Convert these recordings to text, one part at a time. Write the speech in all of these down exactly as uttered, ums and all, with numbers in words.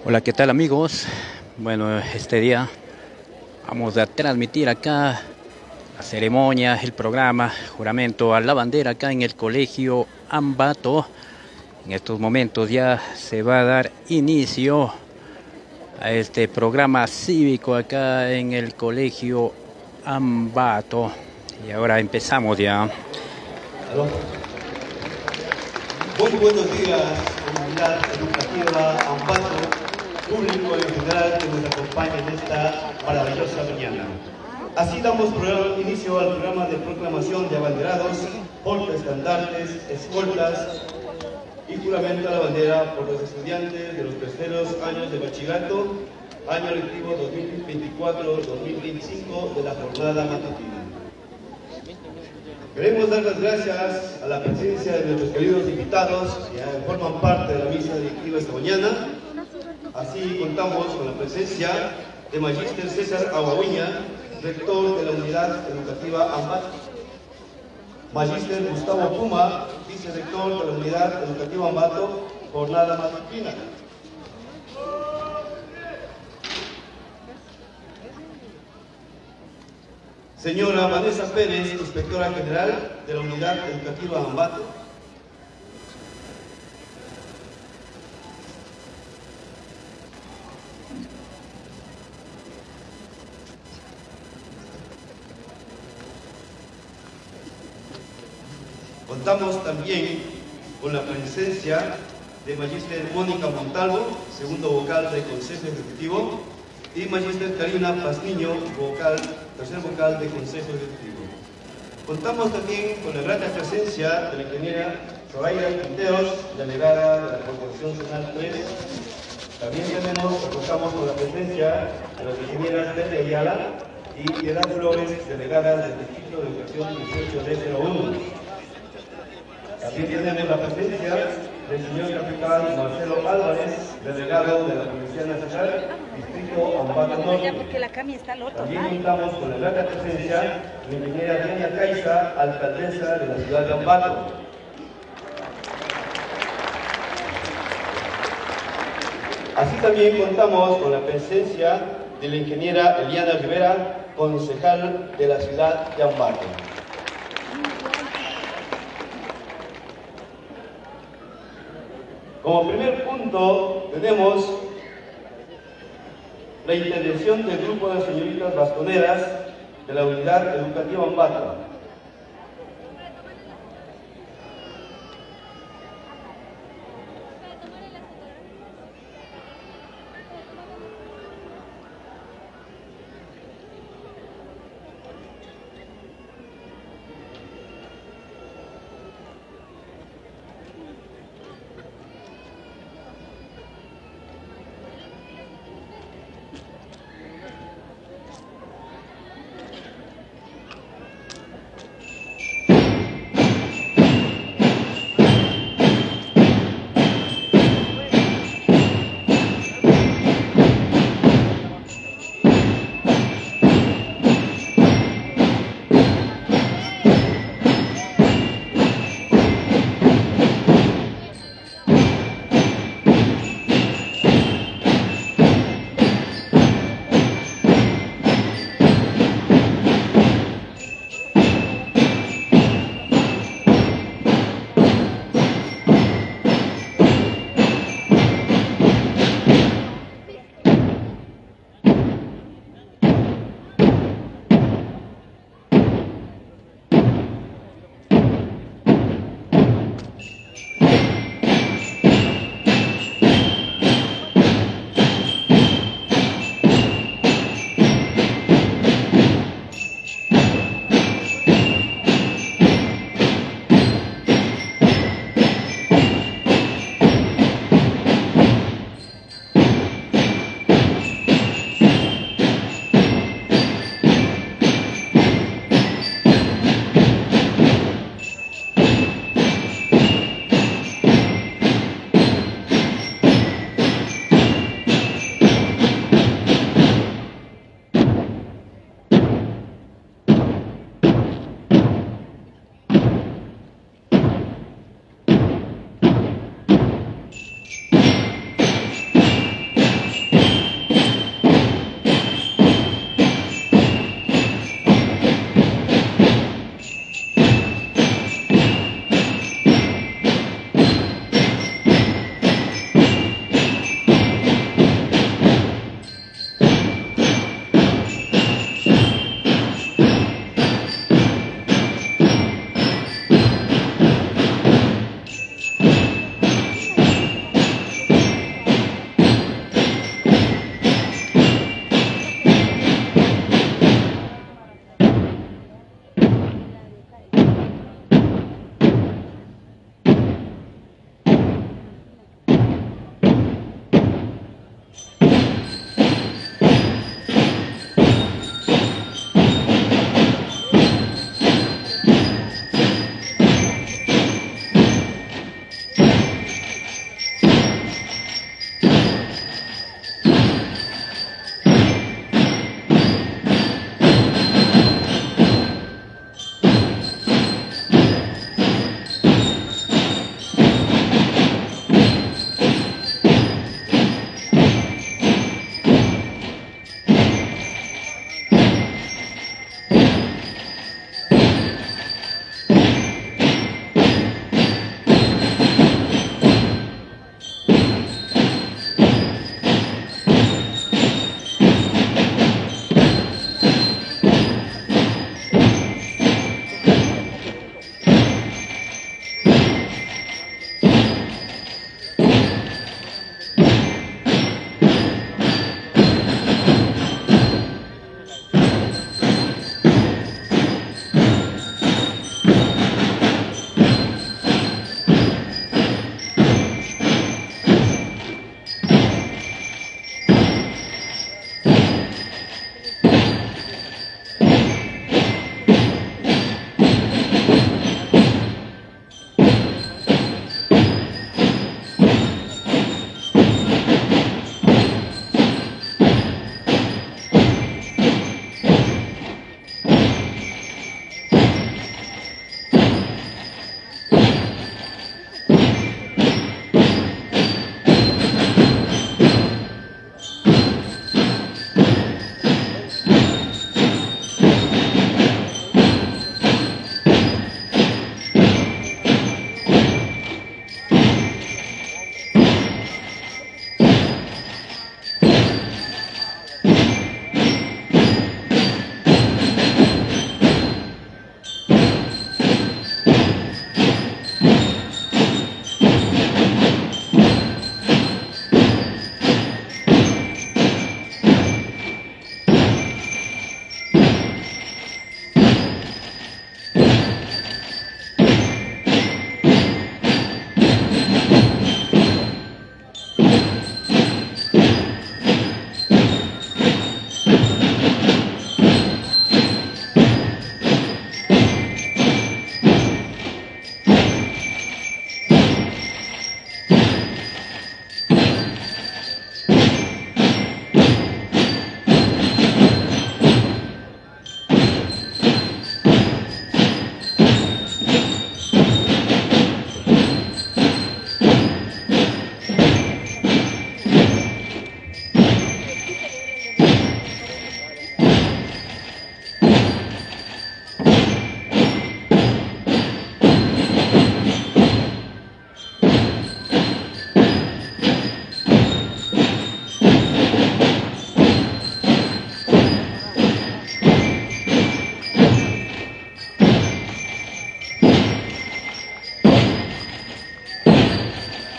Hola, ¿qué tal amigos? Bueno, este día vamos a transmitir acá la ceremonia, el programa, juramento a la bandera acá en el colegio Ambato. En estos momentos ya se va a dar inicio a este programa cívico acá en el colegio Ambato. Y ahora empezamos ya. ¿Aló? Muy buenos días, comunidad educativa Ambato, público en general que nos acompaña en esta maravillosa mañana. Así damos inicio al programa de proclamación de abanderados, portaestandartes, escoltas y juramento a la bandera por los estudiantes de los terceros años de bachillerato, año lectivo dos mil veinticuatro dos mil veinticinco de la jornada matutina. Queremos dar las gracias a la presencia de nuestros queridos invitados que forman parte de la misa directiva esta mañana. Así contamos con la presencia de Magíster César Aguahuiña, rector de la Unidad Educativa Ambato. Magíster Gustavo Puma, vicerrector de la Unidad Educativa Ambato, jornada matutina. Señora Vanessa Pérez, inspectora general de la Unidad Educativa Ambato. Contamos también con la presencia de Magíster Mónica Montalvo, segundo vocal del Consejo Ejecutivo, y Magíster Karina Pazniño, vocal, tercer vocal del Consejo Ejecutivo. Contamos también con la grata presencia de la ingeniera Soraya Quinteros, delegada de la Corporación Zonal tres. También tenemos, contamos con la presencia de las ingenieras Tete Ayala y Piedad Flores, delegadas del Distrito de Educación dieciocho D cero uno. También tenemos la presencia del señor capitán Marcelo Álvarez, delegado de la Policía Nacional, Distrito Ambato Norte. También contamos con la grata presencia de la ingeniera Diana Caiza, alcaldesa de la ciudad de Ambato. Así también contamos con la presencia de la ingeniera Eliana Rivera, concejal de la ciudad de Ambato. Como primer punto tenemos la intervención del grupo de señoritas bastoneras de la Unidad Educativa Ambato.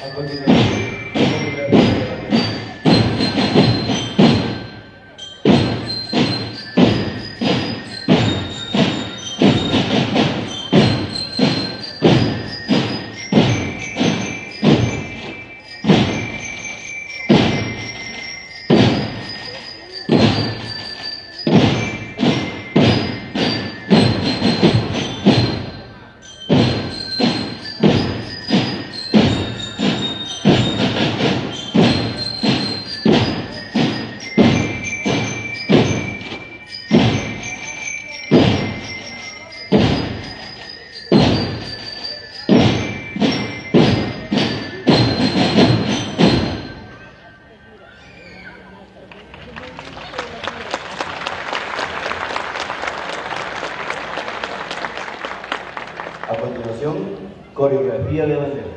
A continuación, A continuación, coreografía de banderas.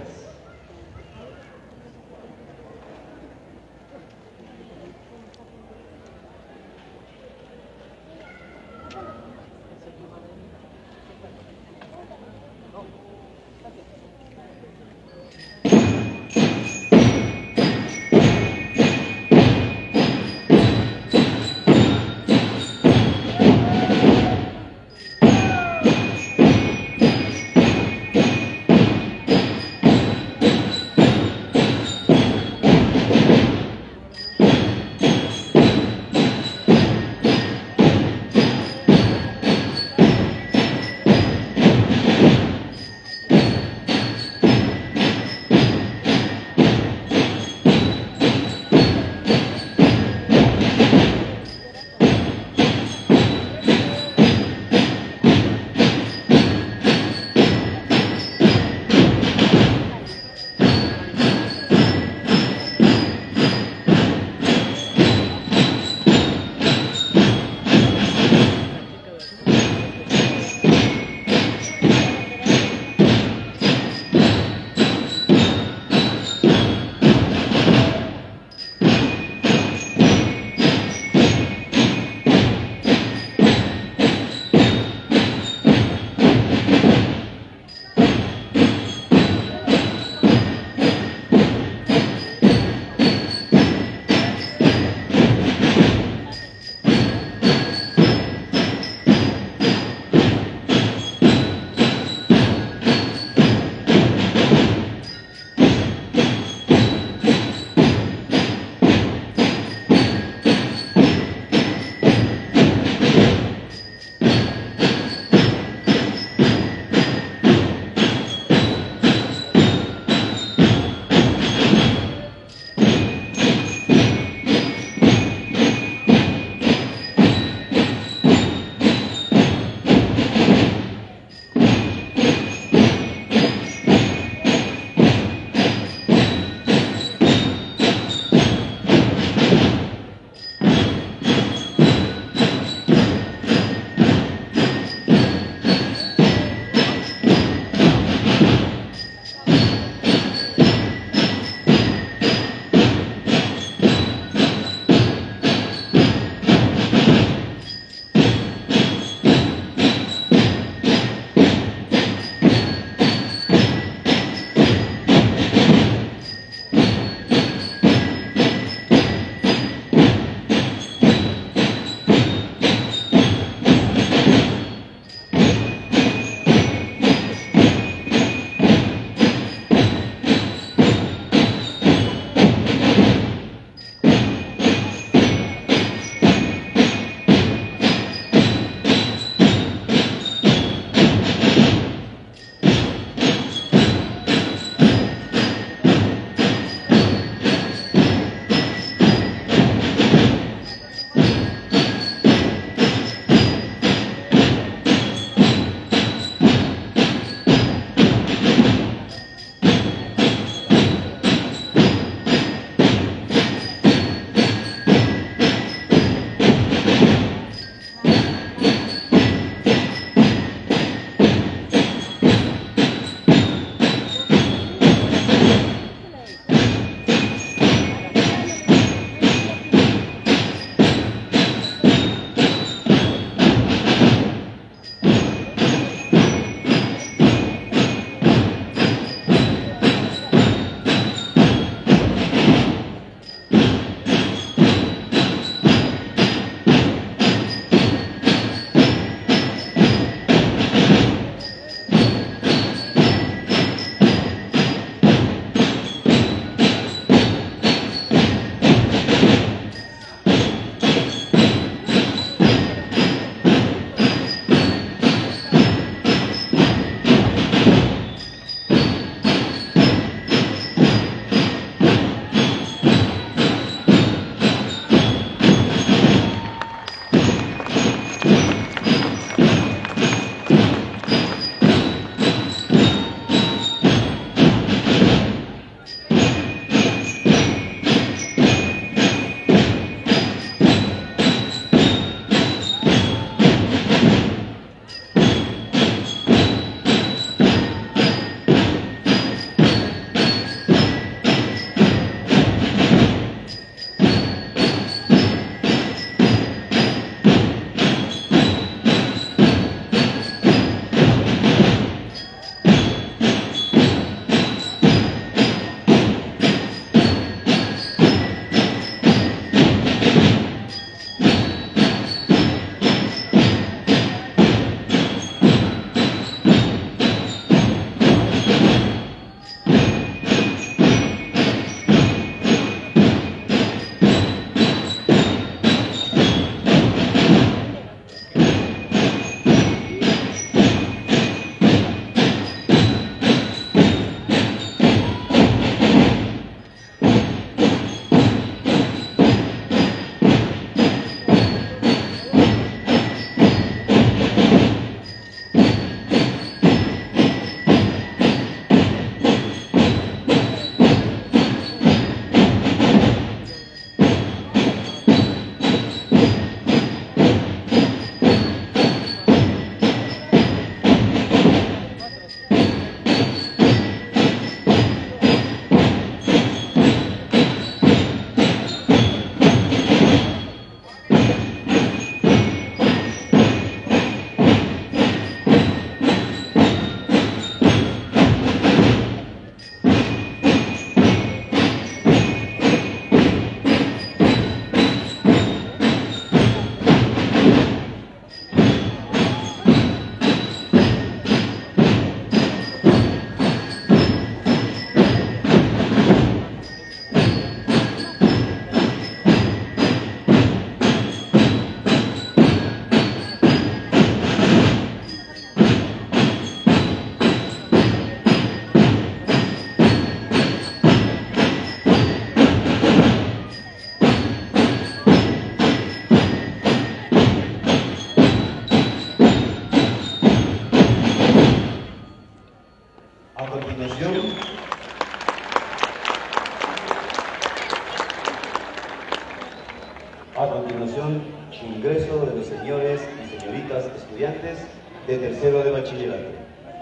A continuación, ingreso de los señores y señoritas estudiantes de tercero de bachillerato.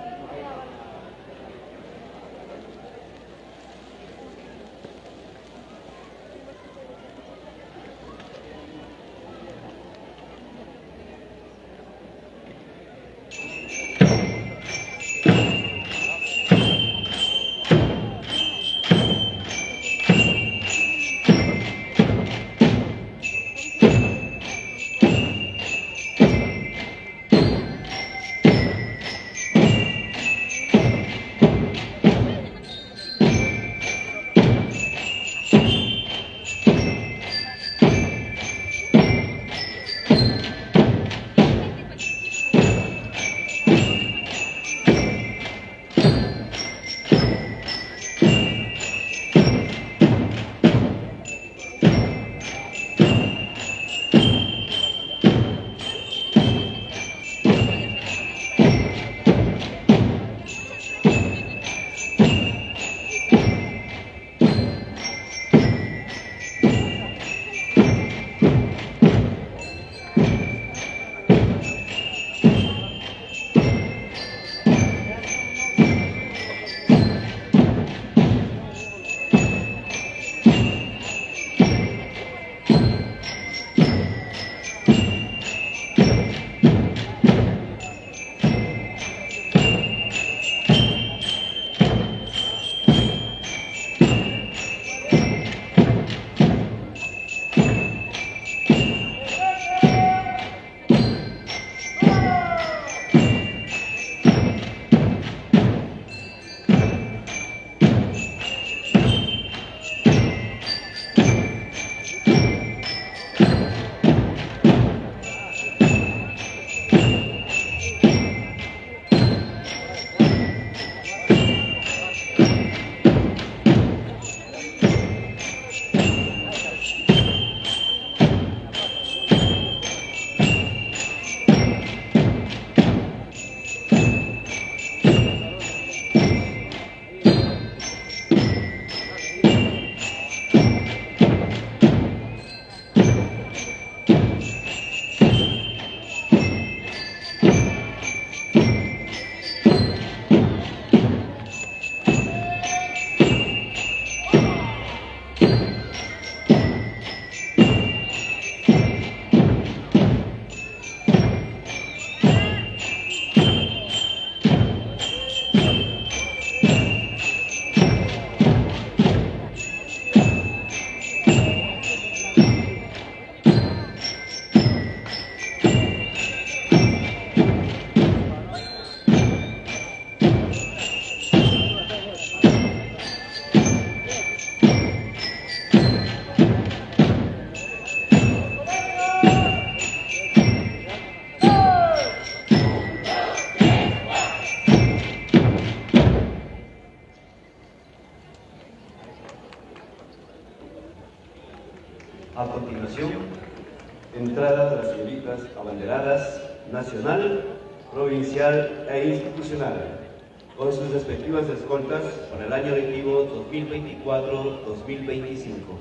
A continuación, entrada de las señoritas abanderadas nacional, provincial e institucional, con sus respectivas escoltas para el año lectivo dos mil veinticuatro dos mil veinticinco.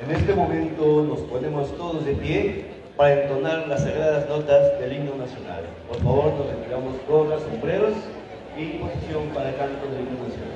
En este momento nos ponemos todos de pie para entonar las sagradas notas del himno nacional. Por favor, nos retiramos gorras, sombreros y posición para el canto del himno nacional.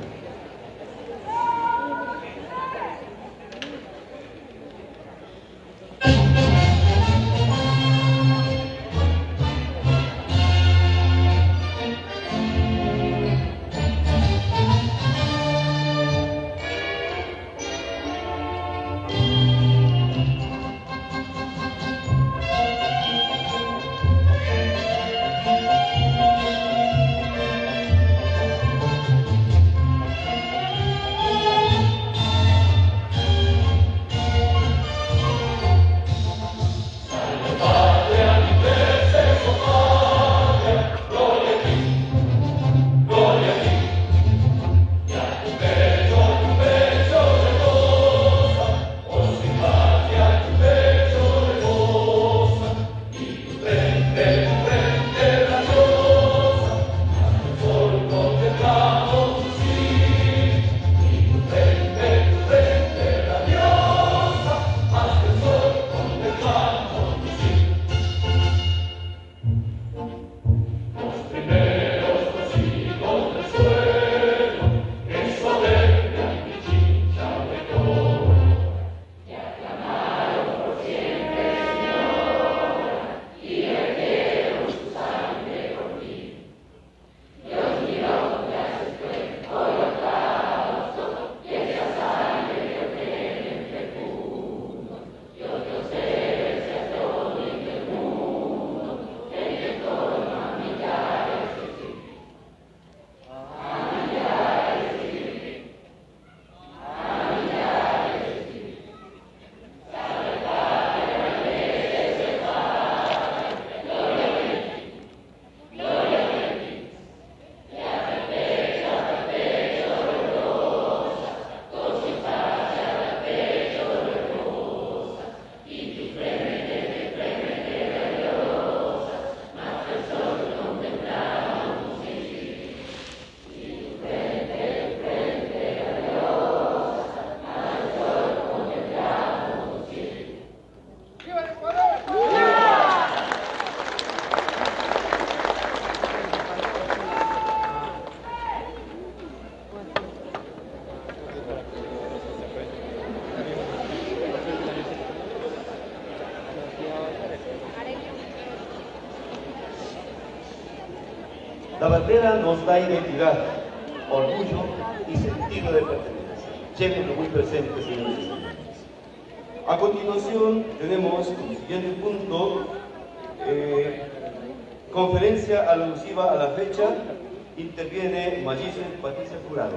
La bandera nos da identidad, orgullo y sentido de pertenencia. Llévenlo muy presente, señores y señores. A continuación tenemos como siguiente punto eh, conferencia alusiva a la fecha. Interviene Magíster Patricia Jurado.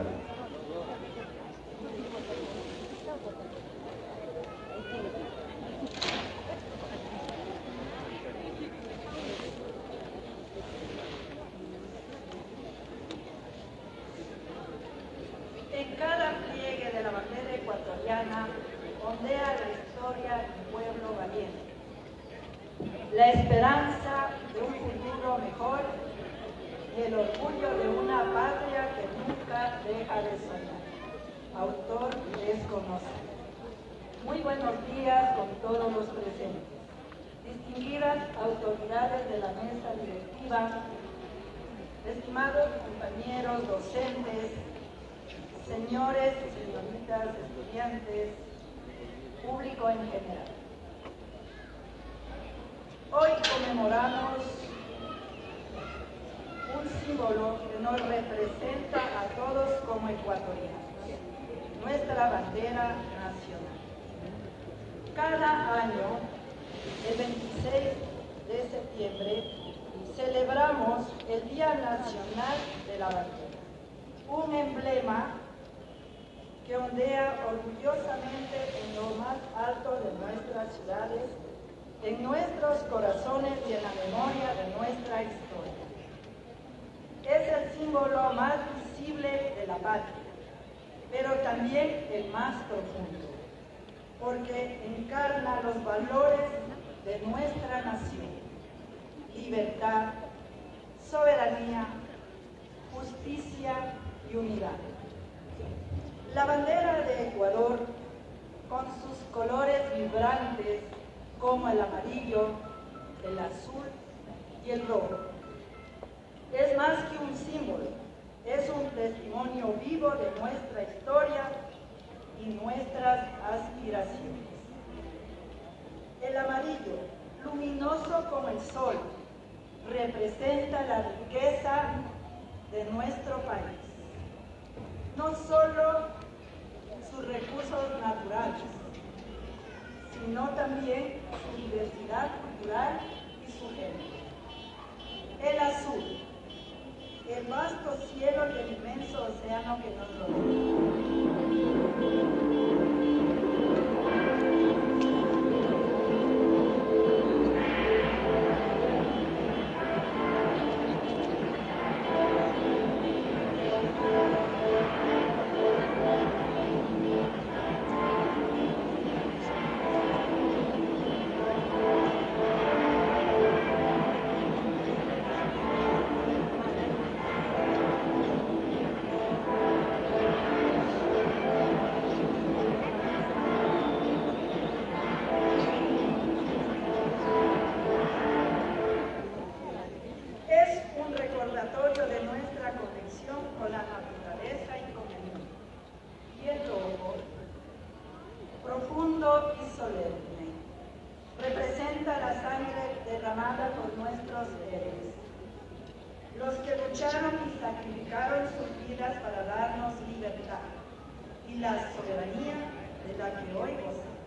Ondea la historia de un pueblo valiente, la esperanza de un futuro mejor y el orgullo de una patria que nunca deja de soñar. Autor desconocido. Muy buenos días con todos los presentes, distinguidas autoridades de la mesa directiva, estimados compañeros docentes, señores y señoritas estudiantes, público en general. Hoy conmemoramos un símbolo que nos representa a todos como ecuatorianos, nuestra bandera nacional. Cada año, el veintiséis de septiembre, celebramos el Día Nacional de la Bandera, un emblema que ondea orgullosamente en lo más alto de nuestras ciudades, en nuestros corazones y en la memoria de nuestra historia. Es el símbolo más visible de la patria, pero también el más profundo, porque encarna los valores de nuestra nación: libertad, soberanía, justicia y unidad. La bandera de Ecuador con sus colores vibrantes como el amarillo, el azul y el rojo. Es más que un símbolo, es un testimonio vivo de nuestra historia y nuestras aspiraciones. El amarillo, luminoso como el sol, representa la riqueza de nuestro país. No solo sus recursos naturales, sino también su diversidad cultural y su género. El azul, el vasto cielo y el inmenso océano que nos rodea. Los que lucharon y sacrificaron sus vidas para darnos libertad y la soberanía de la que hoy gozamos.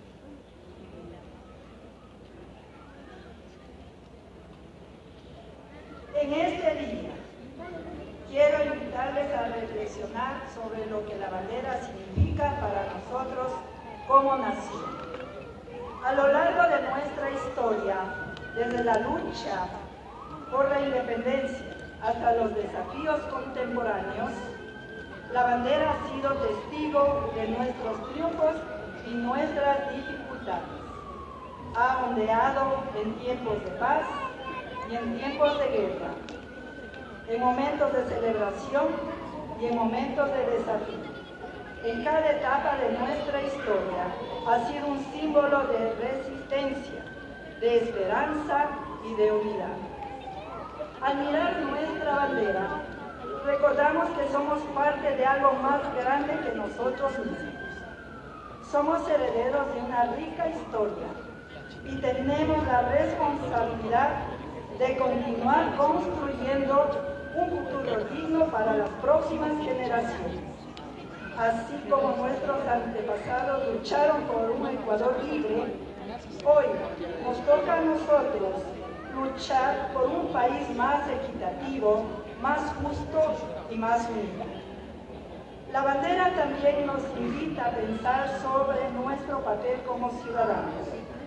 En este día quiero invitarles a reflexionar sobre lo que la bandera significa para nosotros como nación. A lo largo de nuestra historia, desde la lucha por la independencia hasta los desafíos contemporáneos, la bandera ha sido testigo de nuestros triunfos y nuestras dificultades. Ha ondeado en tiempos de paz y en tiempos de guerra, en momentos de celebración y en momentos de desafío. En cada etapa de nuestra historia ha sido un símbolo de resistencia, de esperanza y de unidad. Al mirar nuestra bandera, recordamos que somos parte de algo más grande que nosotros mismos. Somos herederos de una rica historia y tenemos la responsabilidad de continuar construyendo un futuro digno para las próximas generaciones. Así como nuestros antepasados lucharon por un Ecuador libre, hoy nos toca a nosotros luchar por un país más equitativo, más justo y más unido. La bandera también nos invita a pensar sobre nuestro papel como ciudadanos.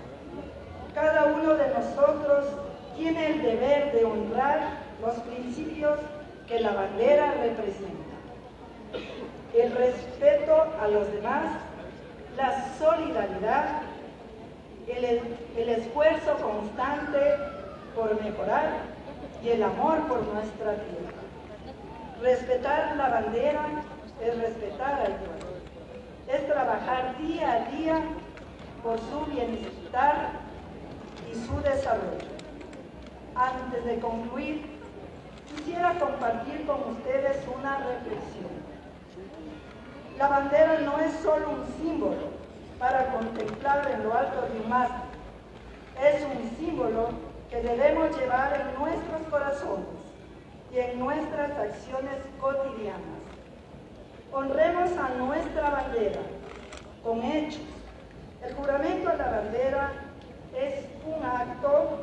Cada uno de nosotros tiene el deber de honrar los principios que la bandera representa. El respeto a los demás, la solidaridad, el, el esfuerzo constante por mejorar y el amor por nuestra tierra. Respetar la bandera es respetar al pueblo, es trabajar día a día por su bienestar y su desarrollo. Antes de concluir, quisiera compartir con ustedes una reflexión. La bandera no es solo un símbolo para contemplar en lo alto de un mástil, es un símbolo que debemos llevar en nuestros corazones y en nuestras acciones cotidianas. Honremos a nuestra bandera con hechos. El juramento a la bandera es un acto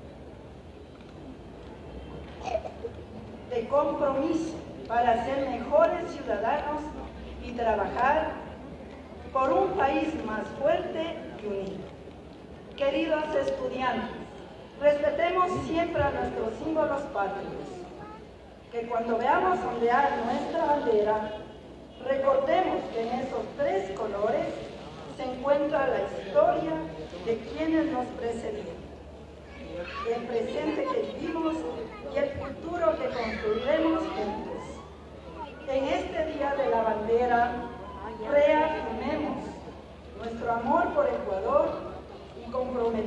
de compromiso para ser mejores ciudadanos y trabajar por un país más fuerte y unido. Queridos estudiantes, respetemos siempre a nuestros símbolos patrios, que cuando veamos ondear nuestra bandera, recordemos que en esos tres colores se encuentra la historia de quienes nos precedieron, el presente que vivimos y el futuro que construiremos juntos. En este Día de la Bandera, reafirmemos nuestra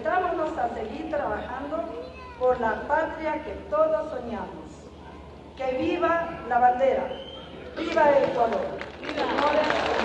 comprometámonos a seguir trabajando por la patria que todos soñamos. ¡Que viva la bandera! ¡Viva el Ecuador! Señores,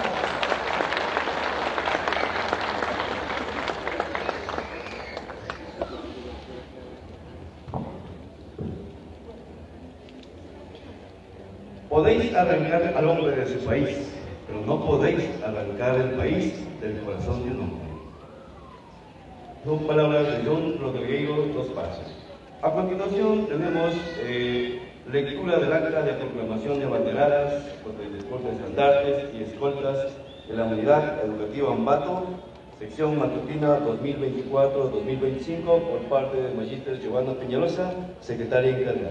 podéis arrancar al hombre de su país, pero no podéis arrancar el país del corazón de un hombre. Son palabras de John Rodríguez Dos Pasos. A continuación tenemos eh, lectura del acta de proclamación de abanderadas, de estandartes y escoltas de la Unidad Educativa Ambato, sección matutina dos mil veinticuatro dos mil veinticinco, por parte del Magíster Giovanna Peñalosa, secretaria encargada.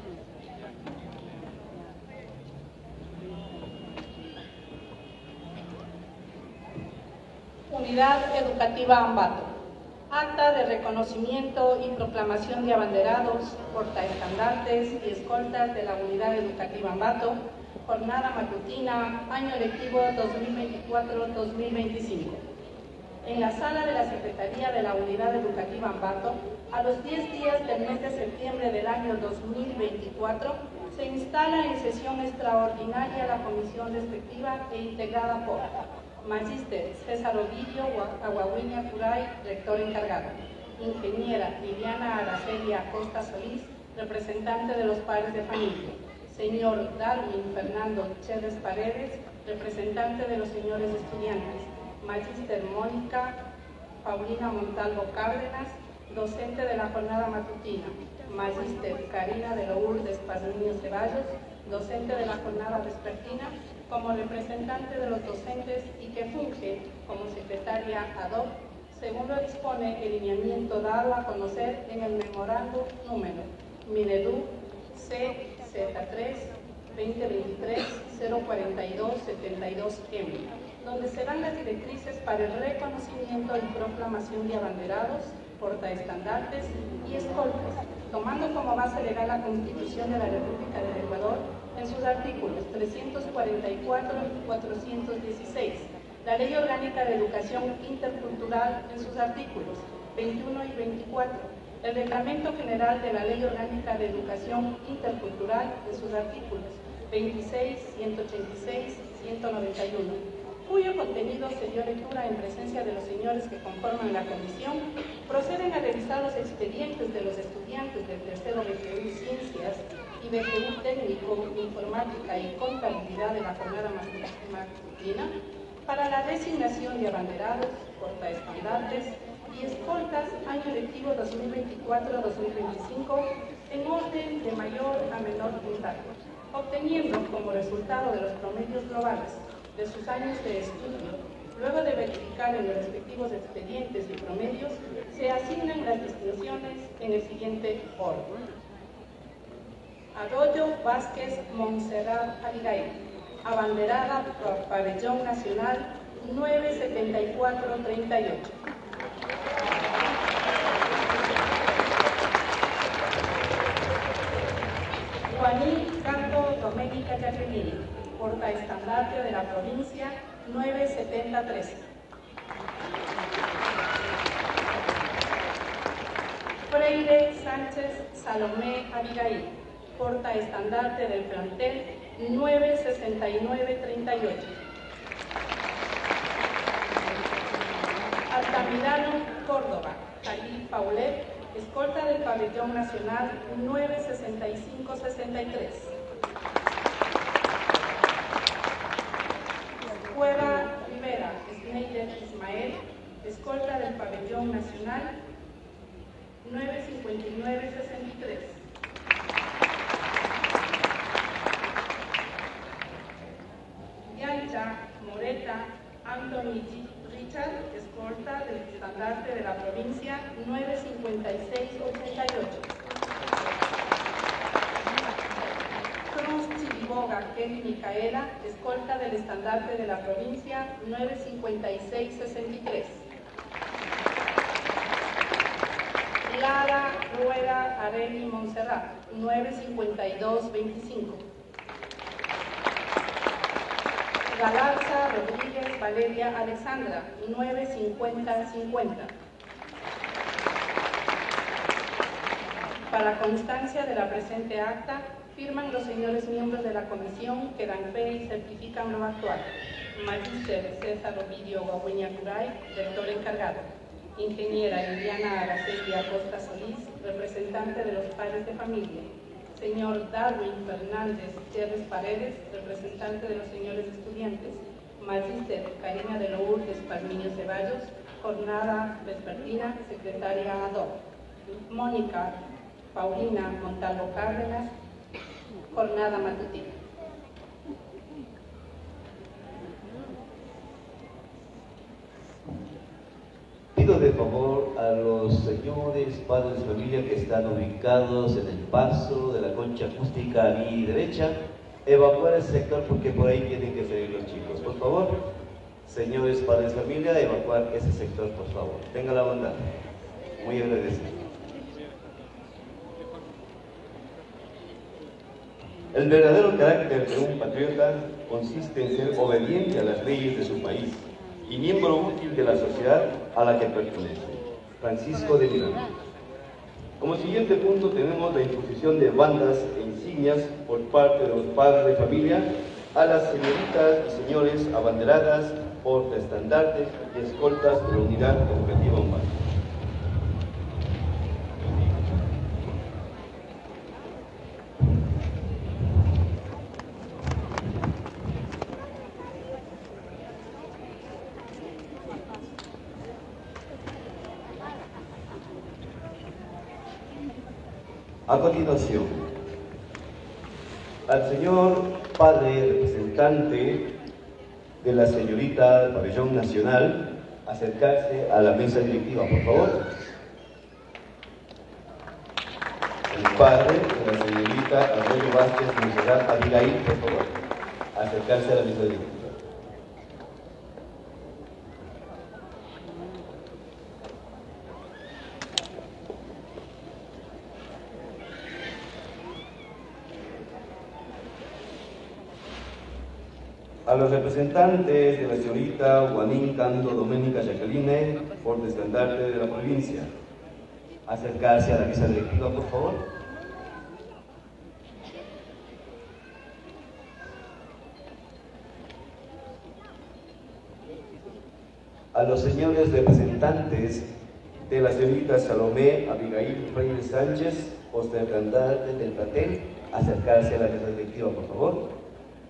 Unidad Educativa Ambato. Acta de reconocimiento y proclamación de abanderados, portaestandartes y escoltas de la Unidad Educativa Ambato, jornada matutina, año lectivo dos mil veinticuatro dos mil veinticinco. En la sala de la Secretaría de la Unidad Educativa Ambato, a los diez días del mes de septiembre del año dos mil veinticuatro, se instala en sesión extraordinaria la comisión respectiva e integrada por Magíster César Ovidio Aguahuiña Curay, rector encargado. Ingeniera Liliana Araceli Acosta Solís, representante de los padres de familia. Señor Darwin Fernando Chévez Paredes, representante de los señores estudiantes. Magíster Mónica Paulina Montalvo Cárdenas, docente de la jornada matutina. Magíster Karina de Lourdes Pazmiño Ceballos, docente de la jornada vespertina, como representante de los docentes y que funge como secretaria ad hoc, según lo dispone el lineamiento dado a conocer en el memorando número Minedu C Z tres veinte veintitrés cero cuarenta y dos setenta y dos M, donde se dan las directrices para el reconocimiento y proclamación de abanderados, portaestandartes y escoltas, tomando como base legal la Constitución de la República del Ecuador en sus artículos trescientos cuarenta y cuatro y cuatrocientos dieciséis, la Ley Orgánica de Educación Intercultural en sus artículos veintiuno y veinticuatro, el Reglamento General de la Ley Orgánica de Educación Intercultural en sus artículos veintiséis, ciento ochenta y seis y ciento noventa y uno, cuyo contenido se dio lectura en presencia de los señores que conforman la comisión. Proceden a revisar los expedientes de los estudiantes del tercero B G U Ciencias y B G U Técnico, Informática y Contabilidad de la jornada matutina para la designación de abanderados, portaestandartes y escoltas año lectivo dos mil veinticuatro dos mil veinticinco en orden de mayor a menor puntaje, obteniendo como resultado de los promedios globales de sus años de estudio. Luego de verificar en los respectivos expedientes y promedios, se asignan las distinciones en el siguiente orden. Arroyo Vázquez Montserrat Abigail, abanderada por Pabellón Nacional nueve setenta y cuatro treinta y ocho. Juaní Campo Doménica Jacqueline, portaestandarte de la provincia nueve setenta trece. Freire Sánchez Salomé Abigail, portaestandarte del plantel nueve sesenta y nueve treinta y ocho. Altamirano Córdoba, Jalí Paulet, escolta del Pabellón Nacional nueve sesenta y cinco sesenta y tres. Cueva Rivera, Schneider Ismael, escolta del Pabellón Nacional nueve cincuenta y nueve sesenta y tres. Yancha Moreta Anthony Richard, escolta del estandarte de la provincia nueve cincuenta y seis ochenta y ocho. Cruz Chiriboga Kelly Micaela, escolta del estandarte de la provincia nueve cincuenta y seis sesenta y tres. Lara Rueda Areli Montserrat nueve cincuenta y dos veinticinco. Galarza Rodríguez Valeria Alexandra nueve cincuenta cincuenta. Para constancia de la presente acta, firman los señores miembros de la comisión que dan fe y certifican lo actual. Magíster César Ovidio Guagüeña Curay, rector encargado. Ingeniera Liliana Araceli Acosta Solís, representante de los padres de familia. Señor Darwin Fernández Chérez Paredes, representante de los señores estudiantes. Magíster Karina de Lourdes Palmiño Ceballos, jornada vespertina, secretaria ad hoc. Mónica Paulina Montalvo Cárdenas, jornada matutina. Pido de favor a los señores padres de familia que están ubicados en el paso de la concha acústica a mi derecha, evacuar el sector porque por ahí tienen que salir los chicos. Por favor, señores padres de familia, evacuar ese sector, por favor. Tenga la bondad. Muy agradecido. El verdadero carácter de un patriota consiste en ser obediente a las leyes de su país y miembro útil de la sociedad a la que pertenece. Francisco de Miranda. Como siguiente punto tenemos la imposición de bandas e insignias por parte de los padres de familia a las señoritas y señores abanderadas, portaestandartes y escoltas de la unidad educativa humana. A continuación, al señor padre representante de la señorita del Pabellón Nacional, acercarse a la mesa directiva, por favor. El padre de la señorita Arroyo Vázquez Monserrat Abigail, por favor, acercarse a la mesa directiva. A los representantes de la señorita Juanín Cando Doménica Jacqueline, portaestandarte de la provincia, acercarse a la mesa directiva, por favor. A los señores representantes de la señorita Salomé Abigail Freire Sánchez, portaestandarte del Patel, acercarse a la mesa directiva, por favor.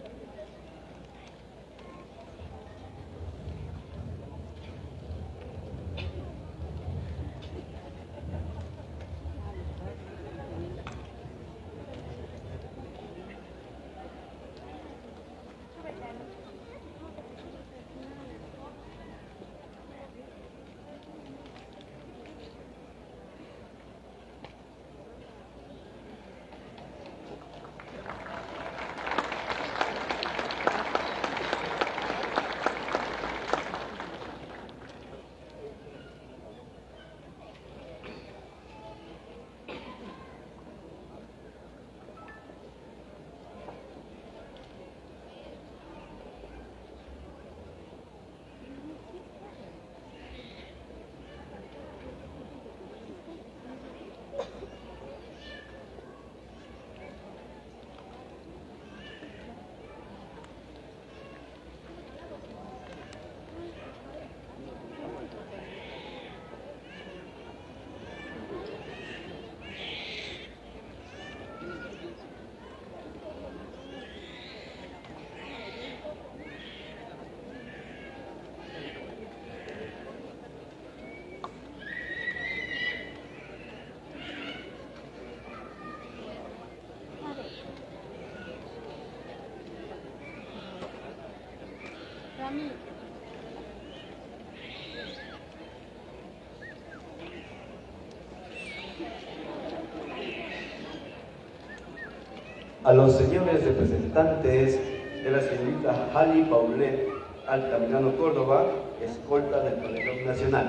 A los señores representantes de la señorita Jali Paulet Altamirano Córdoba, escolta del Pabellón Nacional.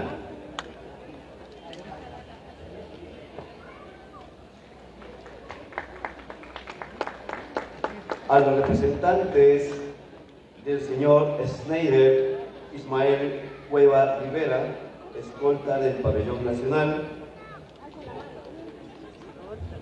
A los representantes del señor Schneider Ismael Cueva Rivera, escolta del Pabellón Nacional.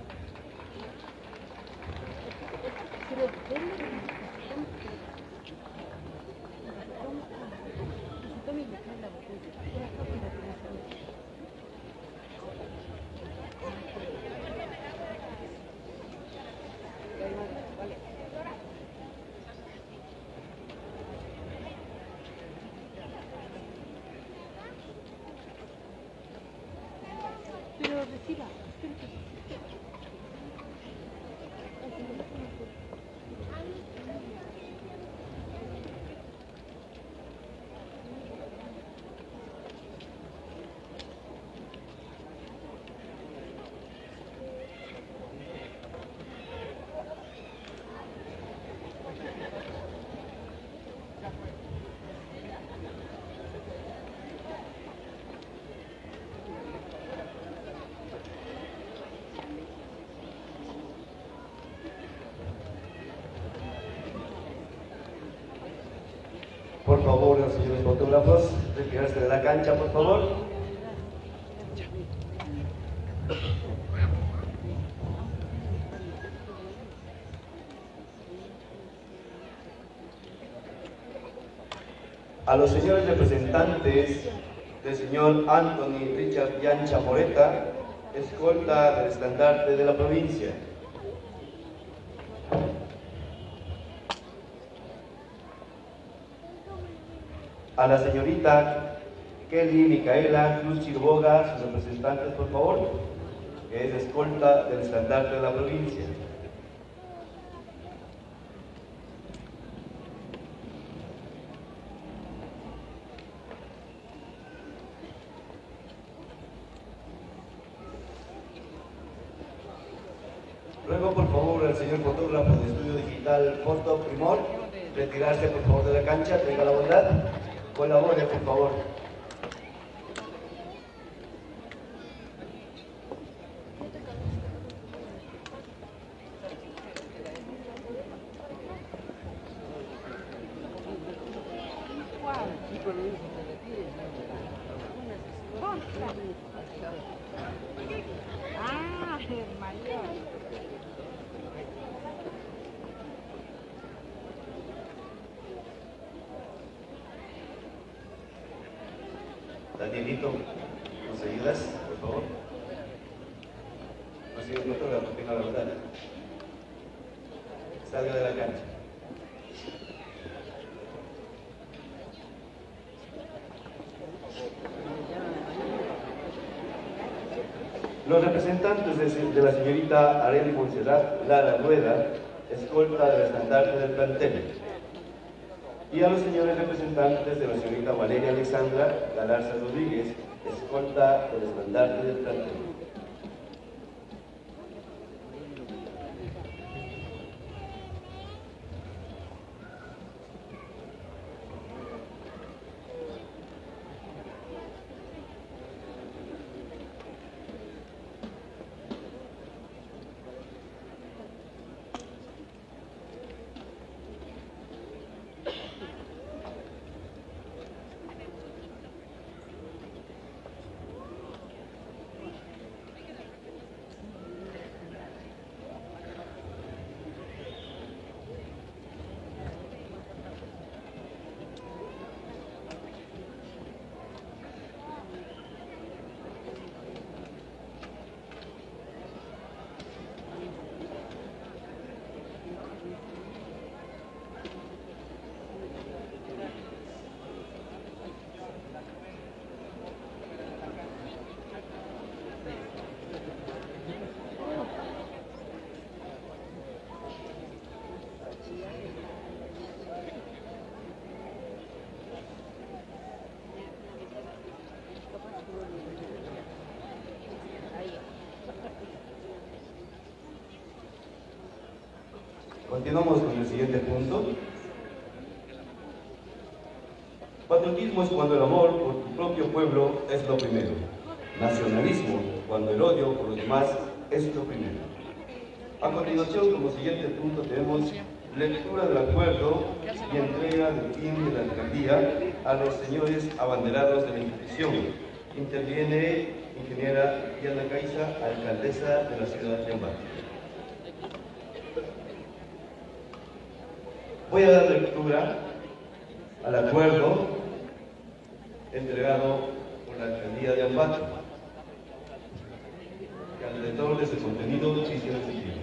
Por favor, los señores fotógrafos, retirarse de la cancha, por favor. A los señores representantes del señor Anthony Richard Yancha Moreta, escolta del estandarte de la provincia. A la señorita Kelly Micaela Cruz Chirboga, sus representantes, por favor, que es escolta del estandarte de la provincia. Ruego por favor al señor fotógrafo de Estudio Digital Foto Primor retirarse por favor de la cancha, tenga la bondad, colabore por favor. Ah, el mayor. Danielito, ¿nos ayudas, por favor? No sigas fotógrafo, tenga la verdad. Salga de la cancha. Los representantes de, de la señorita Arely Montserrat Lara Rueda, escolta del estandarte del plantel. Y a los señores representantes de la señorita Valeria Alexandra Galarza Rodríguez, escolta del estandarte del plantel. Continuamos con el siguiente punto. Patriotismo es cuando el amor por tu propio pueblo es lo primero. Nacionalismo, cuando el odio por los demás es lo primero. A continuación, como siguiente punto, tenemos lectura del acuerdo y entrega del fin de la alcaldía a los señores abanderados de la institución. Interviene ingeniera Diana Caiza, alcaldesa de la ciudad de Ambato. Voy a dar lectura al acuerdo entregado por la alcaldía de Ambato, que alrededor de su contenido dice lo siguiente.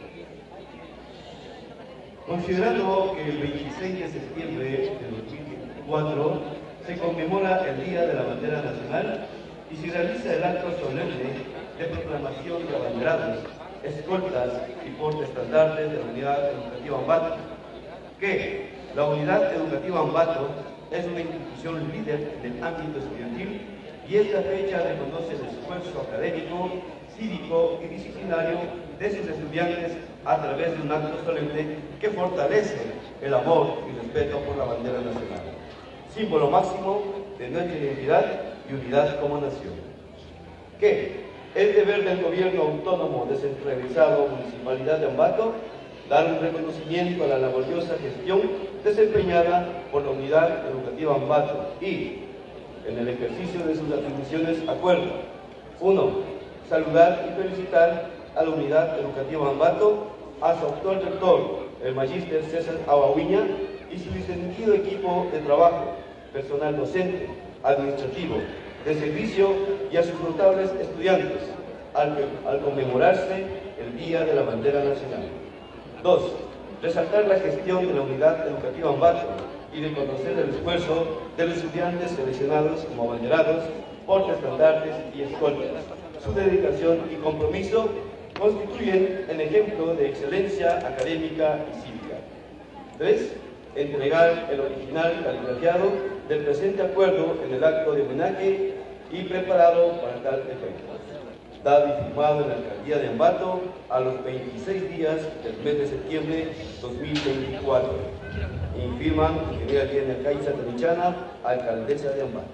Considerando que el veintiséis de septiembre de dos mil veinticuatro se conmemora el Día de la Bandera Nacional y se realiza el acto solemne de proclamación de abanderados, escoltas y portaestandartes de la Unidad Educativa Ambato, que la Unidad Educativa Ambato es una institución líder en el ámbito estudiantil y esta fecha reconoce el esfuerzo académico, cívico y disciplinario de sus estudiantes a través de un acto solemne que fortalece el amor y respeto por la bandera nacional, símbolo máximo de nuestra identidad y unidad como nación. Que es deber del Gobierno Autónomo Descentralizado Municipalidad de Ambato dar un reconocimiento a la laboriosa gestión desempeñada por la Unidad Educativa Ambato y, en el ejercicio de sus atribuciones, acuerdo. uno. Saludar y felicitar a la Unidad Educativa Ambato, a su actual rector, el magíster César Abahuiña, y su distinguido equipo de trabajo, personal docente, administrativo, de servicio y a sus notables estudiantes, al, al conmemorarse el Día de la Bandera Nacional. dos. Resaltar la gestión de la Unidad Educativa Ambato y reconocer el esfuerzo de los estudiantes seleccionados como abanderados, portaestandartes y escoltas. Su dedicación y compromiso constituyen el ejemplo de excelencia académica y cívica. tres. Entregar el original caligrafiado del presente acuerdo en el acto de homenaje y preparado para tal efecto. Dado y firmado en la Alcaldía de Ambato a los veintiséis días del mes de septiembre de dos mil veinticuatro. Infirman ingeniera Diana Caiza Tenichana, alcaldesa de Ambato.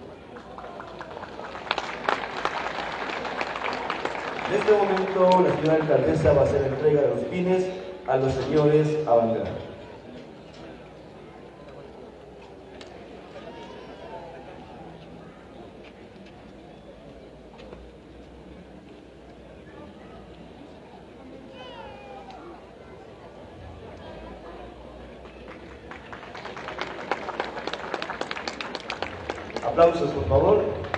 En este momento, la señora alcaldesa va a hacer entrega de los pines a los señores abanderados. Aplausos, por favor.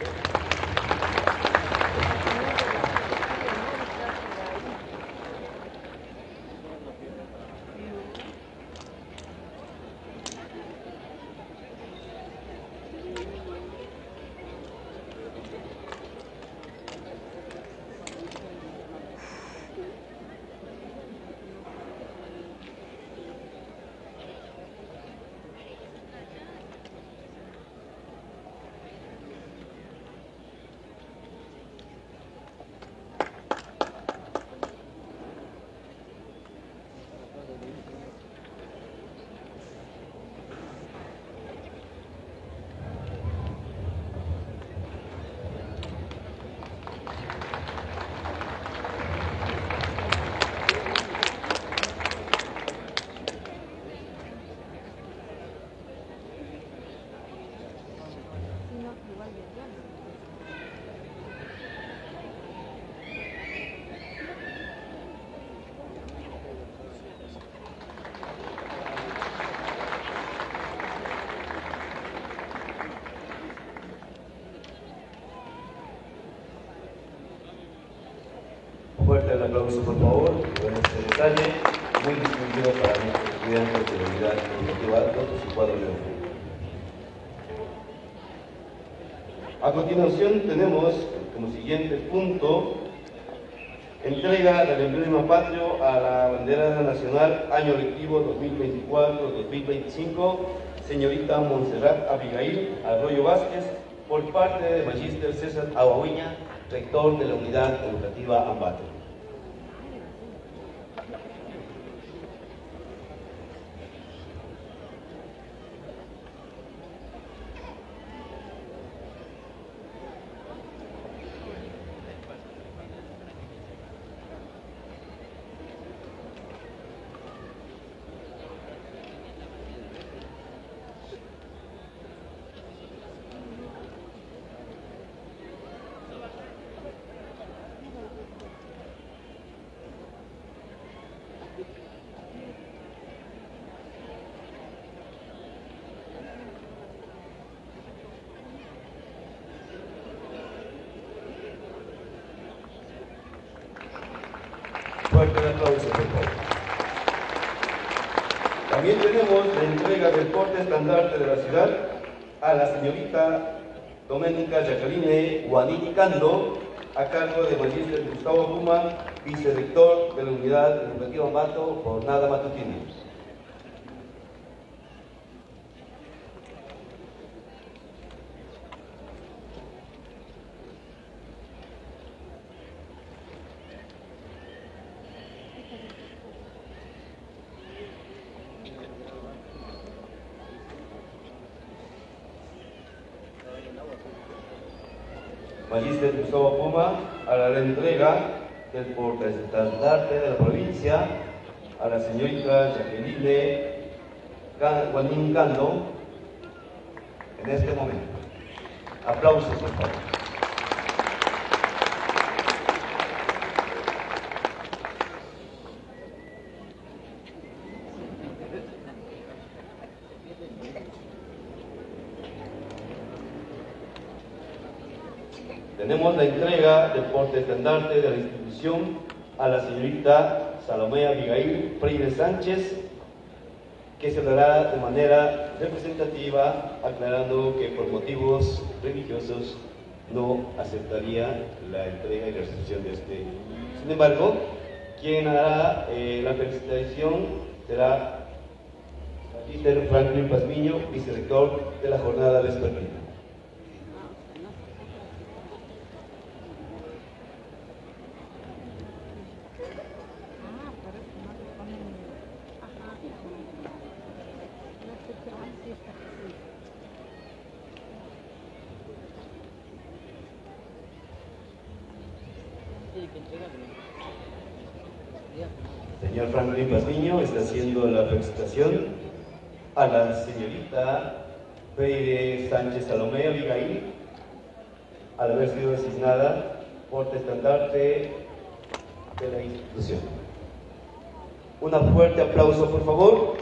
Fuerte el aplauso, por favor. Bueno, este detalle muy distintivo para nuestros estudiantes de la Unidad Educativa Alto y su cuadro de honor. A continuación tenemos como siguiente punto entrega del emblema patrio a la bandera nacional año lectivo dos mil veinticuatro dos mil veinticinco, señorita Montserrat Abigail Arroyo Vázquez, por parte de magíster César Abahuiña, rector de la Unidad Educativa Ambato. Fuerte el aplauso, por favor. También tenemos la entrega del porte estandarte de la ciudad a la señorita Doménica Jacqueline Guanini Cando, a cargo de Magíster Gustavo Puma, vicerrector de la Unidad Educativa Ambato, jornada matutina. Magíster Gustavo Puma, a la entrega del portaestandarte de la provincia a la señorita Jacqueline Guanín Gando en este momento. Aplausos, por favor. Tenemos la entrega del portaestandarte de la institución a la señorita Salomé Abigail Freire Sánchez, que se dará de manera representativa, aclarando que por motivos religiosos no aceptaría la entrega y la recepción de este. Sin embargo, quien hará eh, la felicitación será Magíster Franklin Pazmiño, vicerrector de la jornada vespertina. Señor Franklin Pazmiño está haciendo la felicitación a la señorita Freire Sánchez Salomé Abigail al haber sido designada portaestandarte de la institución. Un fuerte aplauso, por favor.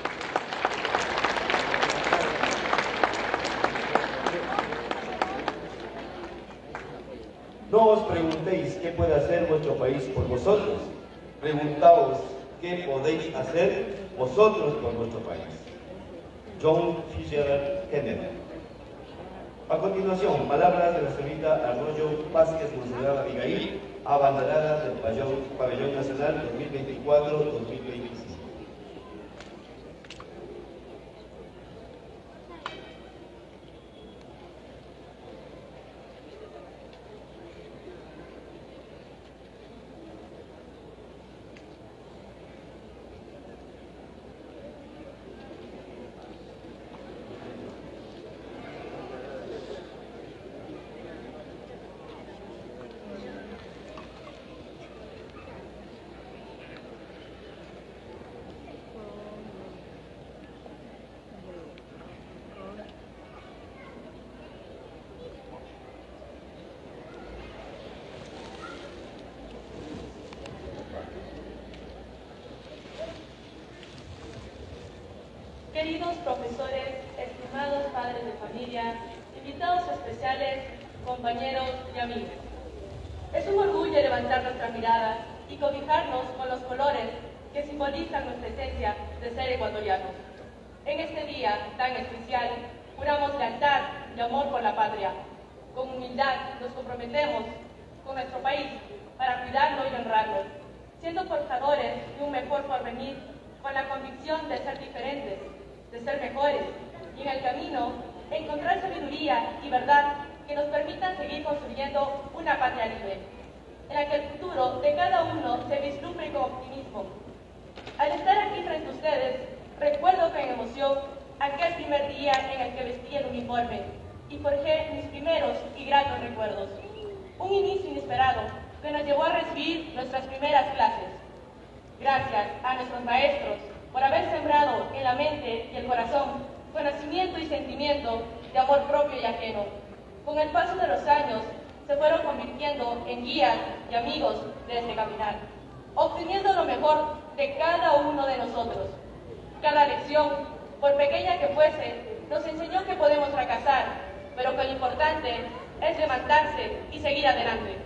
No os preguntéis qué puede hacer vuestro país por vosotros. Preguntaos qué podéis hacer vosotros por vuestro país. John Fitzgerald Kennedy. A continuación, palabras de la señorita Arroyo Vázquez Monserrat Abigail, abanderada del pabellón, pabellón nacional dos mil veinticuatro dos mil veinticinco. Queridos profesores, estimados padres de familia, invitados especiales, compañeros y amigos. Es un orgullo levantar nuestra mirada y cobijarnos con los colores que simbolizan nuestra esencia de ser ecuatorianos. En este día tan especial, juramos lealtad y amor por la patria. Con humildad nos comprometemos con nuestro país para cuidarlo y honrarlo, siendo portadores de un mejor porvenir con la convicción de ser diferentes, de ser mejores y en el camino encontrar sabiduría y verdad que nos permitan seguir construyendo una patria libre, en la que el futuro de cada uno se vislumbre con optimismo. Al estar aquí frente a ustedes, recuerdo con emoción aquel primer día en el que vestí el uniforme y forjé mis primeros y gratos recuerdos. Un inicio inesperado que nos llevó a recibir nuestras primeras clases. Gracias a nuestros maestros por haber sembrado en la mente y el corazón conocimiento y sentimiento de amor propio y ajeno. Con el paso de los años se fueron convirtiendo en guías y amigos de este caminar, obteniendo lo mejor de cada uno de nosotros. Cada lección, por pequeña que fuese, nos enseñó que podemos fracasar, pero que lo importante es levantarse y seguir adelante.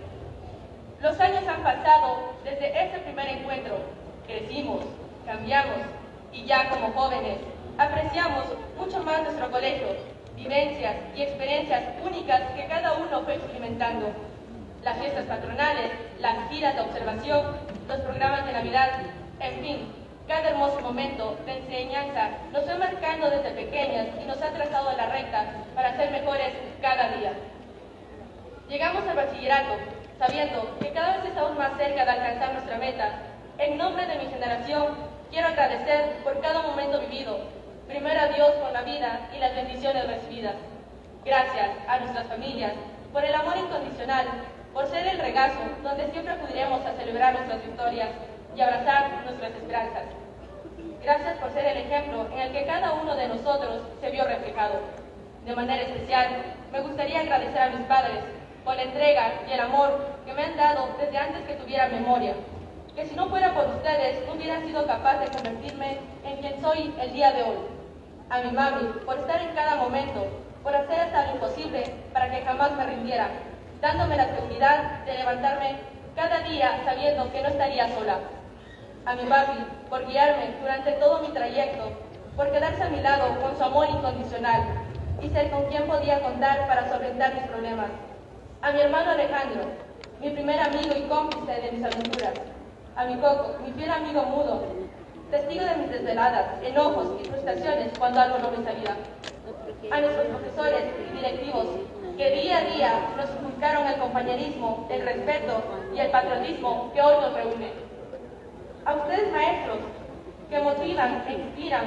Los años han pasado desde ese primer encuentro. Crecimos, cambiamos y ya como jóvenes apreciamos mucho más nuestro colegio, vivencias y experiencias únicas que cada uno fue experimentando. las fiestas patronales, las giras de observación, los programas de Navidad, en fin, cada hermoso momento de enseñanza nos fue marcando desde pequeñas y nos ha trazado la recta para ser mejores cada día. Llegamos al bachillerato sabiendo que cada vez estamos más cerca de alcanzar nuestra meta. En nombre de mi generación, quiero agradecer por cada momento vivido, primero a Dios por la vida y las bendiciones recibidas. Gracias a nuestras familias por el amor incondicional, por ser el regazo donde siempre acudiremos a celebrar nuestras victorias y abrazar nuestras esperanzas. Gracias por ser el ejemplo en el que cada uno de nosotros se vio reflejado. De manera especial, me gustaría agradecer a mis padres por la entrega y el amor que me han dado desde antes que tuviera memoria, que si no fuera por ustedes no hubiera sido capaz de convertirme en quien soy el día de hoy. A mi mami por estar en cada momento, por hacer hasta lo imposible para que jamás me rindiera, dándome la seguridad de levantarme cada día sabiendo que no estaría sola. A mi papi por guiarme durante todo mi trayecto, por quedarse a mi lado con su amor incondicional y ser con quien podía contar para solventar mis problemas. A mi hermano Alejandro, mi primer amigo y cómplice de mis aventuras. A mi Coco, mi fiel amigo mudo, testigo de mis desveladas, enojos y frustraciones cuando algo no me salía. A nuestros profesores y directivos, que día a día nos inculcaron el compañerismo, el respeto y el patriotismo que hoy nos reúne. A ustedes maestros, que motivan e inspiran,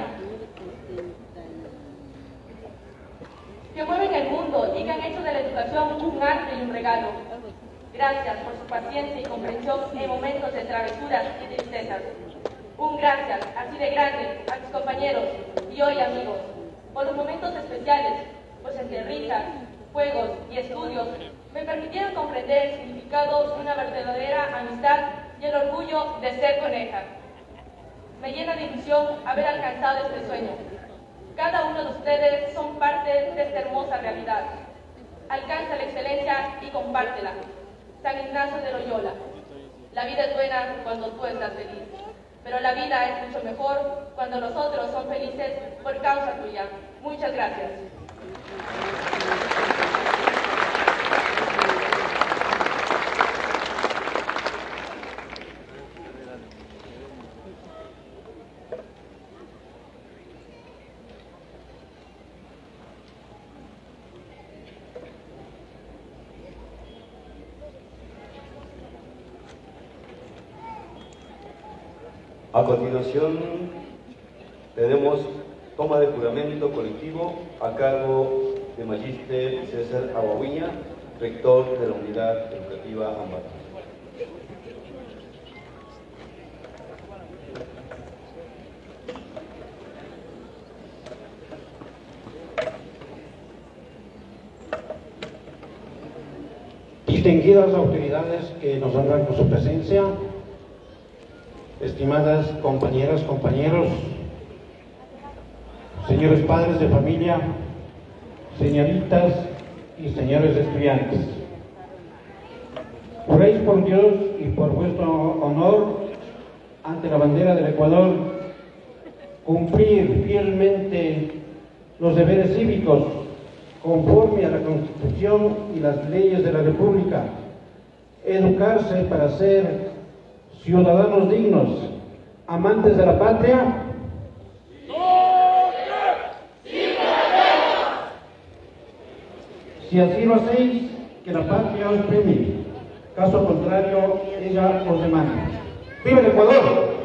que mueven el mundo y que han hecho de la educación un arte y un regalo. Gracias por su paciencia y comprensión en momentos de travesuras y tristezas. Un gracias así de grande a mis compañeros y hoy amigos, por los momentos especiales, pues entre risas, juegos y estudios me permitieron comprender el significado de una verdadera amistad y el orgullo de ser coneja. Me llena de ilusión haber alcanzado este sueño. Cada uno de ustedes son parte de esta hermosa realidad. Alcanza la excelencia y compártela. San Ignacio de Loyola. La vida es buena cuando tú estás feliz, pero la vida es mucho mejor cuando los otros son felices por causa tuya. Muchas gracias. A continuación, tenemos toma de juramento colectivo a cargo de Magíster César Aguawiña, rector de la Unidad Educativa Ambato. Distinguidas autoridades que nos honran con su presencia, estimadas compañeras, compañeros, señores padres de familia, señoritas y señores estudiantes, juráis por Dios y por vuestro honor ante la bandera del Ecuador cumplir fielmente los deberes cívicos conforme a la Constitución y las leyes de la República, educarse para ser ciudadanos dignos, amantes de la patria. Si así lo hacéis, que la patria os premie. Caso contrario, ella os demanda. ¡Viva el Ecuador!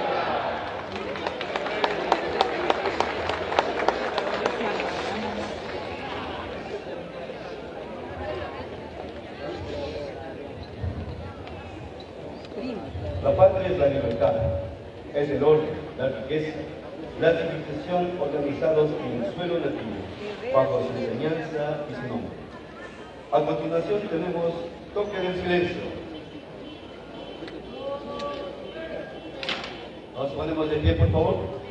La patria es la libertad, es el orden, la riqueza, la civilización organizados en el suelo nativo, bajo su enseñanza y su nombre. A continuación tenemos toque del silencio. Nos ponemos de pie, por favor.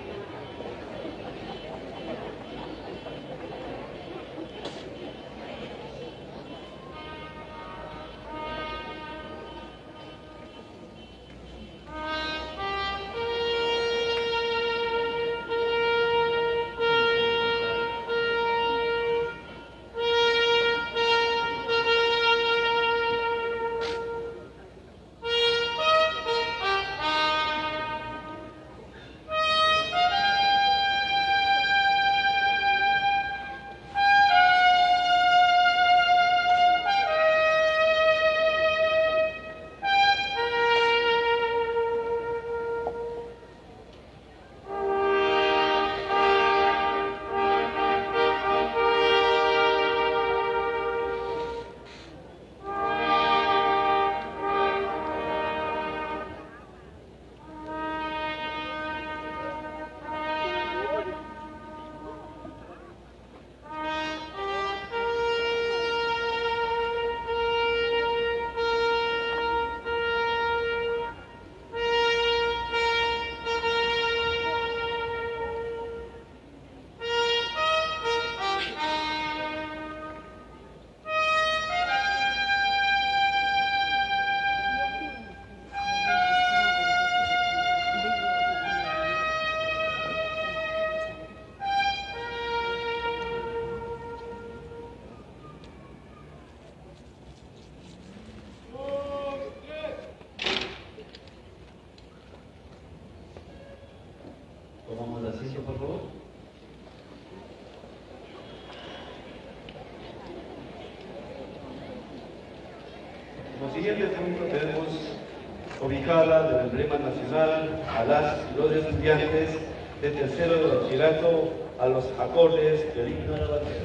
Como siguiente punto tenemos ubicada del emblema nacional a las y los estudiantes de tercero de bachillerato a los acordes del himno de la bandera.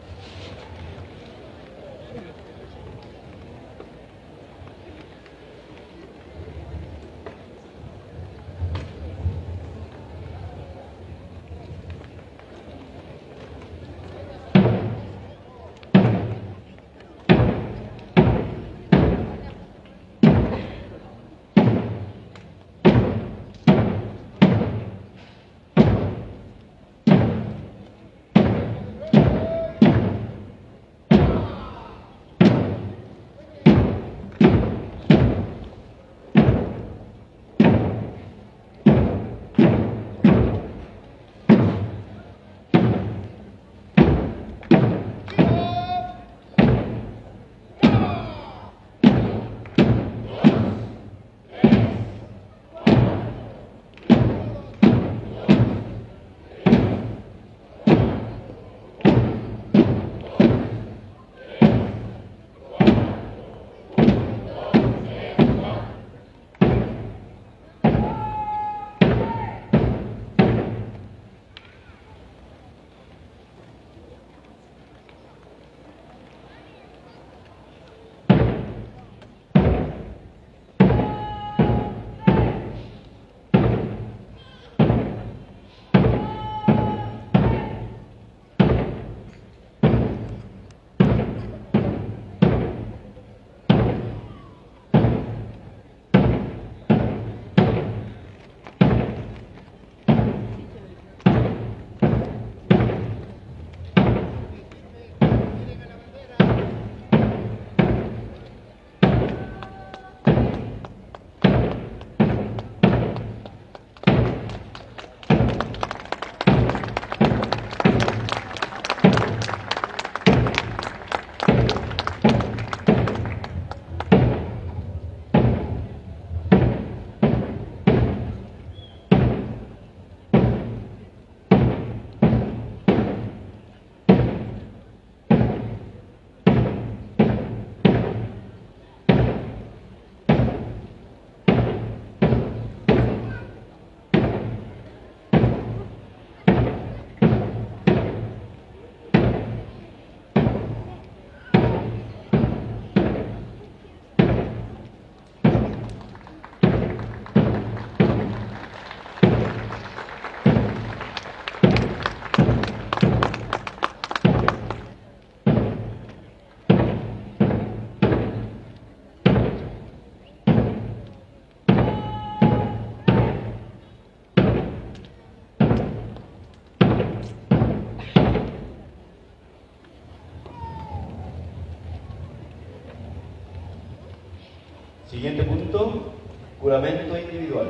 Siguiente punto, juramento individual.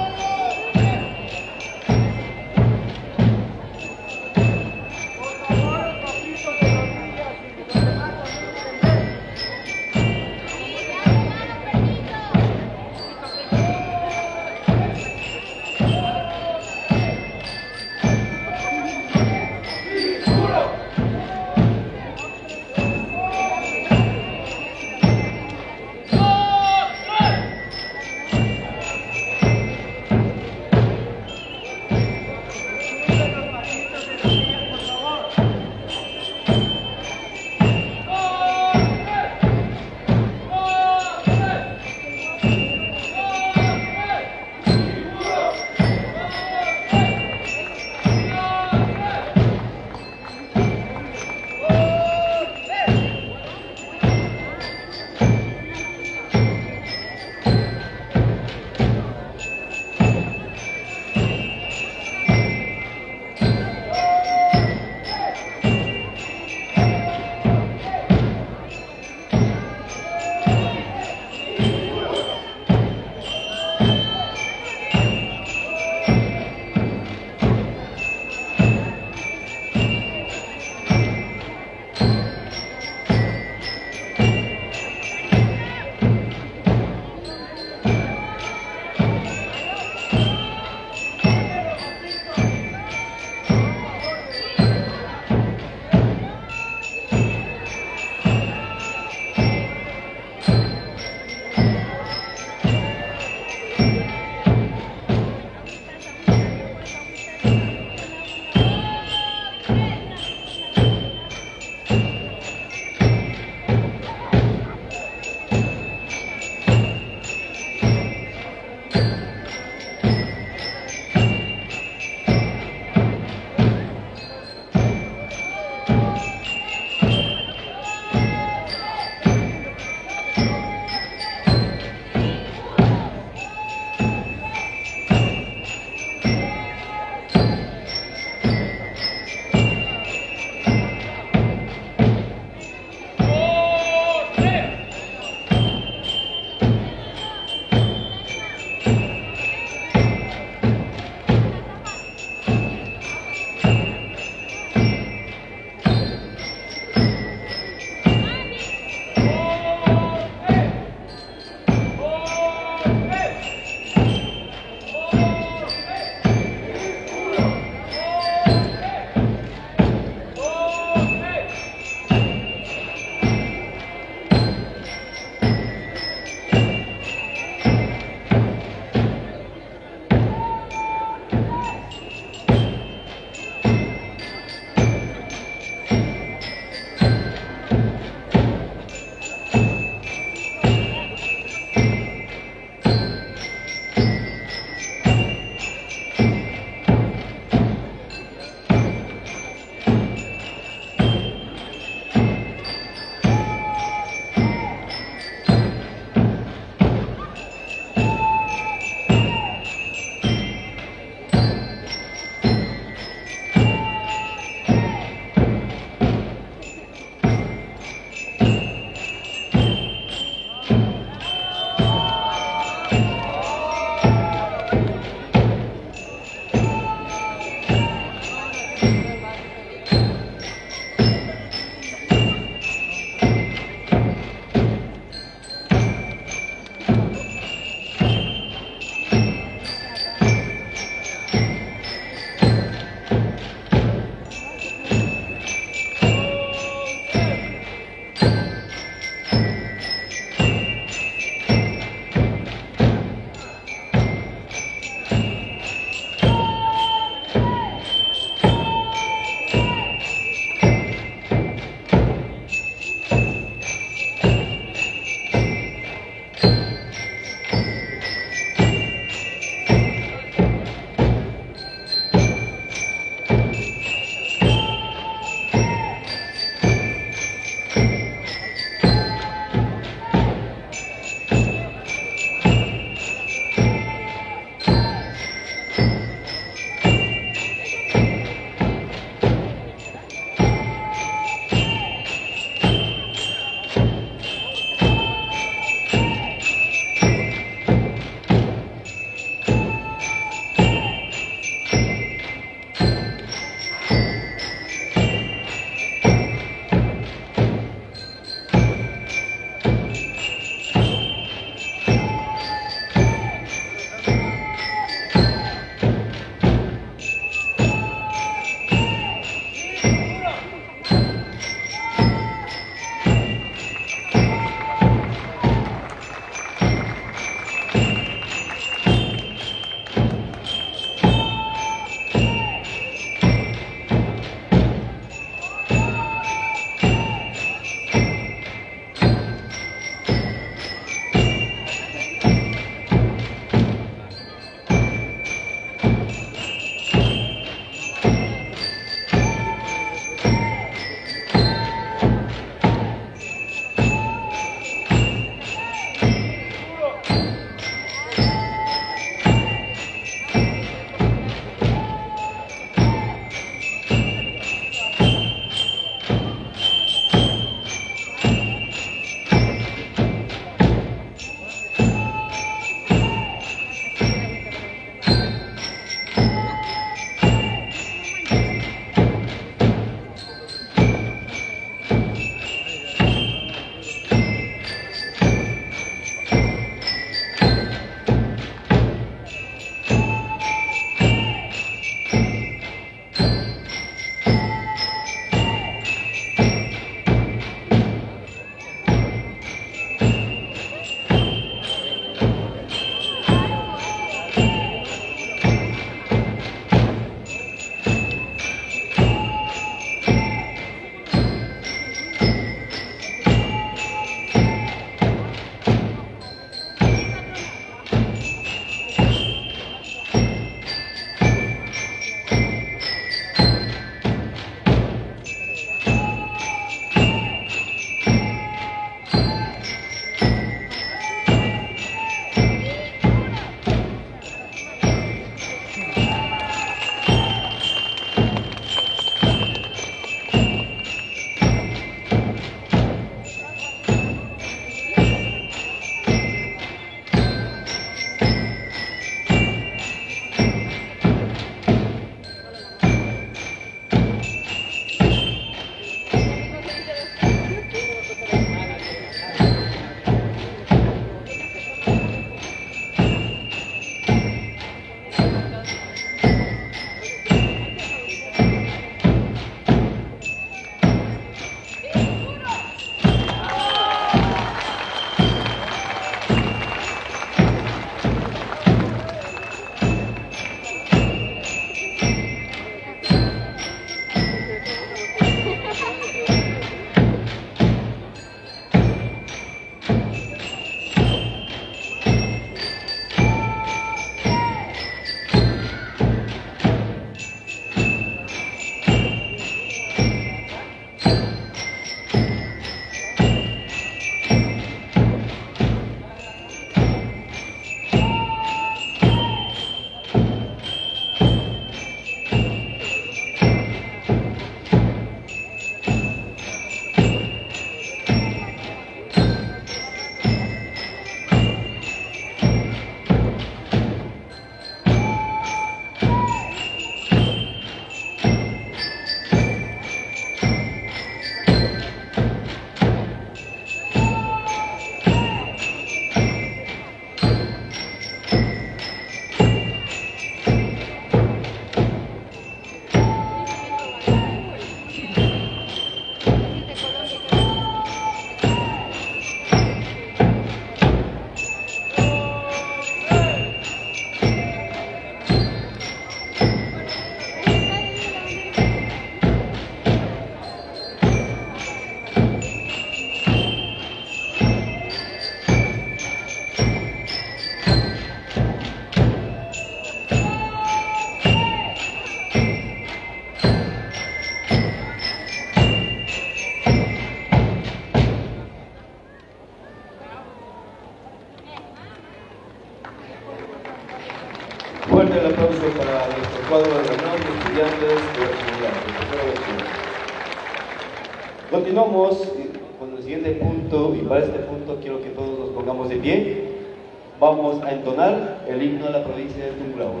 cuadro de reunión de estudiantes de bachillerato. Continuamos con el siguiente punto, y para este punto quiero que todos nos pongamos de pie. Vamos a entonar el himno de la provincia de Tungurahua.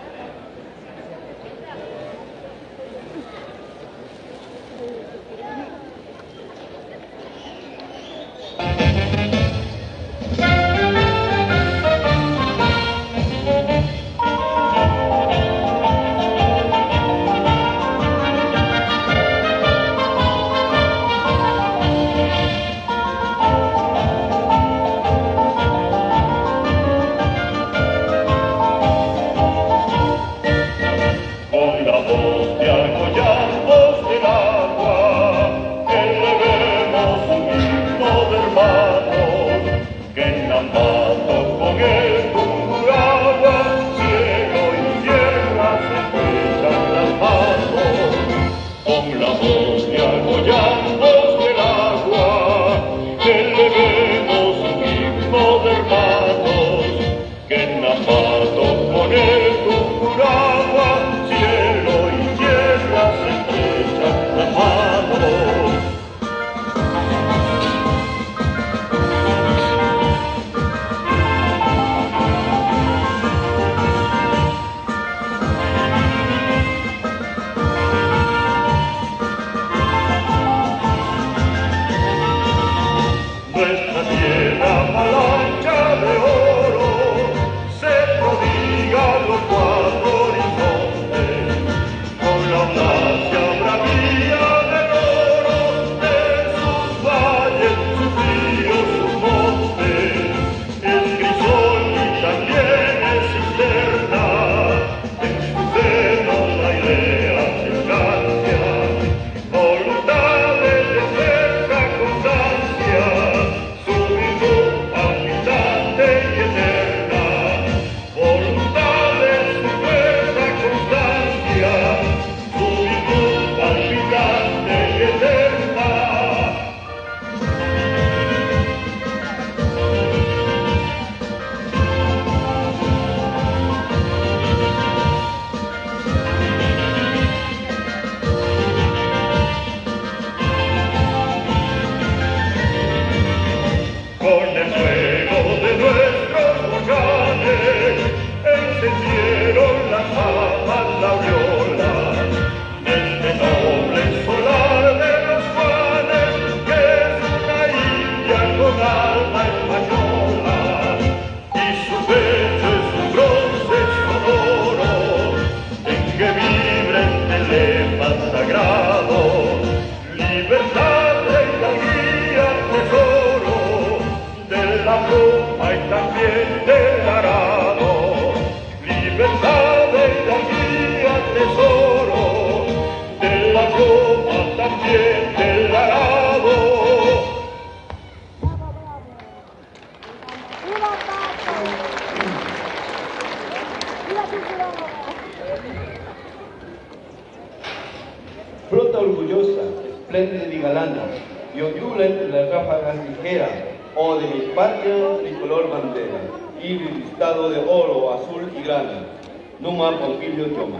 Flota orgullosa, espléndida y galana, y ondula entre las ráfagas ligeras, oh de mi patria, tricolor bandera, iris listado de oro, azul y grana, Numa Pompilio Yoma.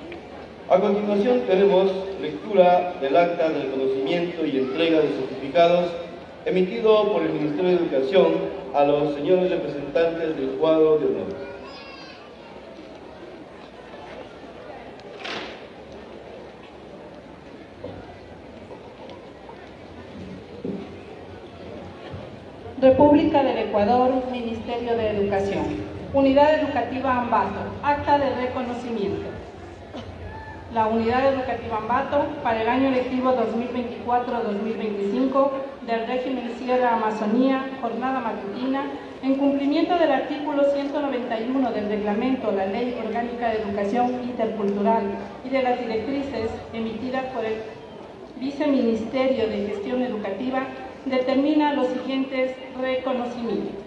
A continuación tenemos lectura del acta de reconocimiento y entrega de certificados emitido por el Ministerio de Educación a los señores representantes del cuadro de honor. República del Ecuador, Ministerio de Educación. Unidad Educativa Ambato, acta de reconocimiento. La Unidad Educativa Ambato, para el año lectivo dos mil veinticuatro dos mil veinticinco del régimen Sierra Amazonía, jornada matutina, en cumplimiento del artículo ciento noventa y uno del reglamento, la Ley Orgánica de Educación Intercultural y de las directrices emitidas por el Viceministerio de Gestión Educativa, determina los siguientes reconocimientos.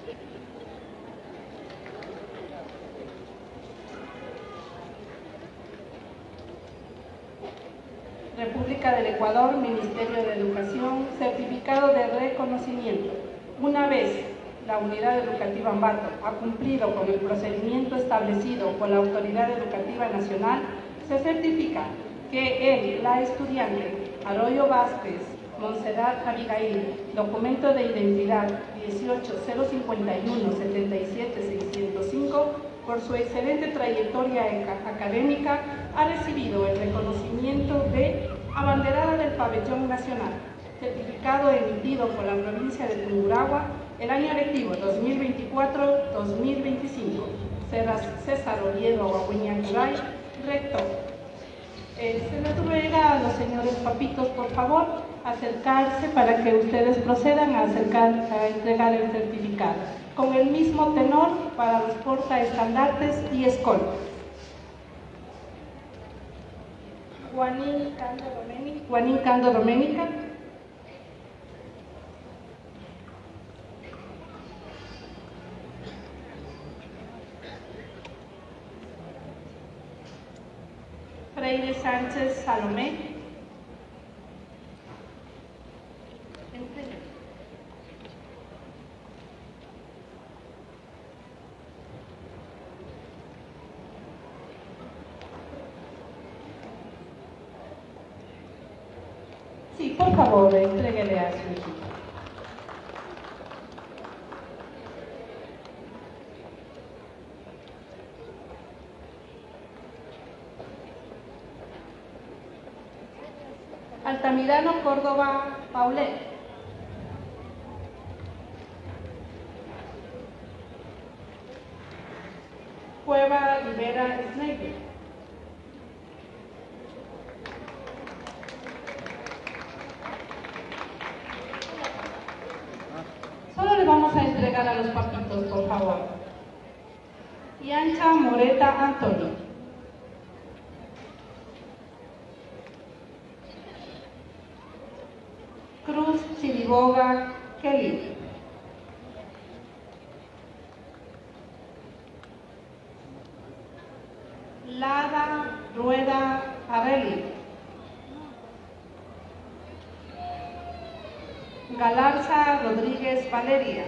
República del Ecuador, Ministerio de Educación, certificado de reconocimiento. Una vez la Unidad Educativa Ambato ha cumplido con el procedimiento establecido por la Autoridad Educativa Nacional, se certifica que él, la estudiante Arroyo Vázquez Montserrat Abigail, documento de identidad dieciocho cero cincuenta y uno setenta y siete seiscientos cinco, por su excelente trayectoria académica, ha recibido el reconocimiento de abanderada del Pabellón Nacional, certificado emitido por la provincia de Tungurahua el año lectivo dos mil veinticuatro dos mil veinticinco. César Oviedo Guaguiñacuray, rector. Eh, se les ruega a los señores papitos, por favor, acercarse para que ustedes procedan a, acercar, a entregar el certificado, con el mismo tenor para los portaestandartes y escoltas. Juanín Cando Doménica. Juanín Cando Doménica. Freire Sánchez Salomé. Sí, por favor, entréguele a su equipo. Altamirano Córdoba Paulet. Cueva Rivera Schneider. Solo le vamos a entregar a los papitos, por favor. Yancha Moreta Antonio. Cruz Chiriboga Kelly. Lada Rueda Areli. Galarza Rodríguez Valeria.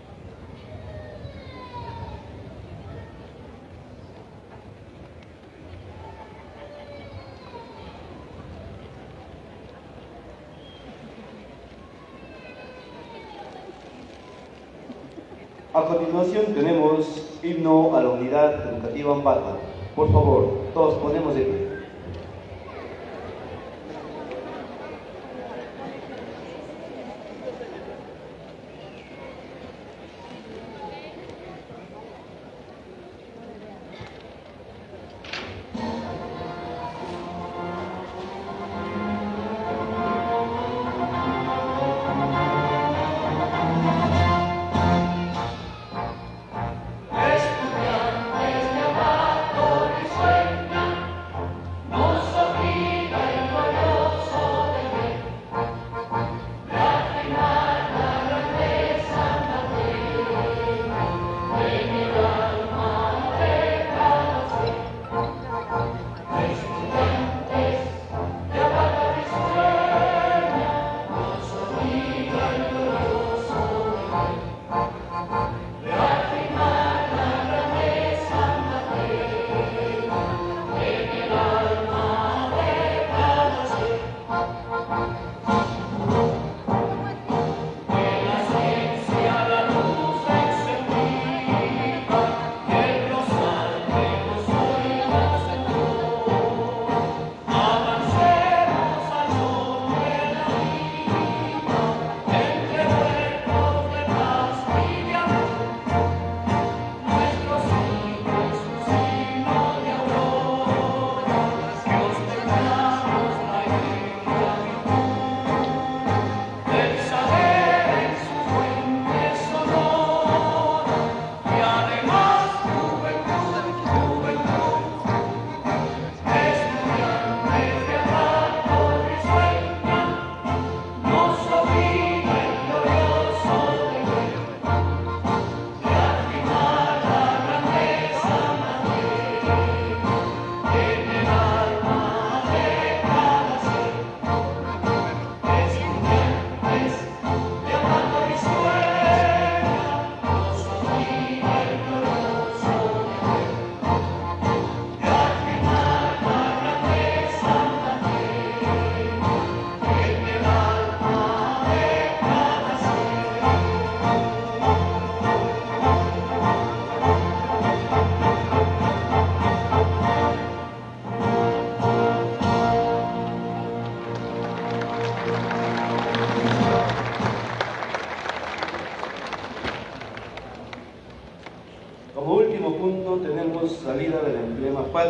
A continuación tenemos himno a la Unidad Educativa Ambato. Por favor, todos ponemos de pie.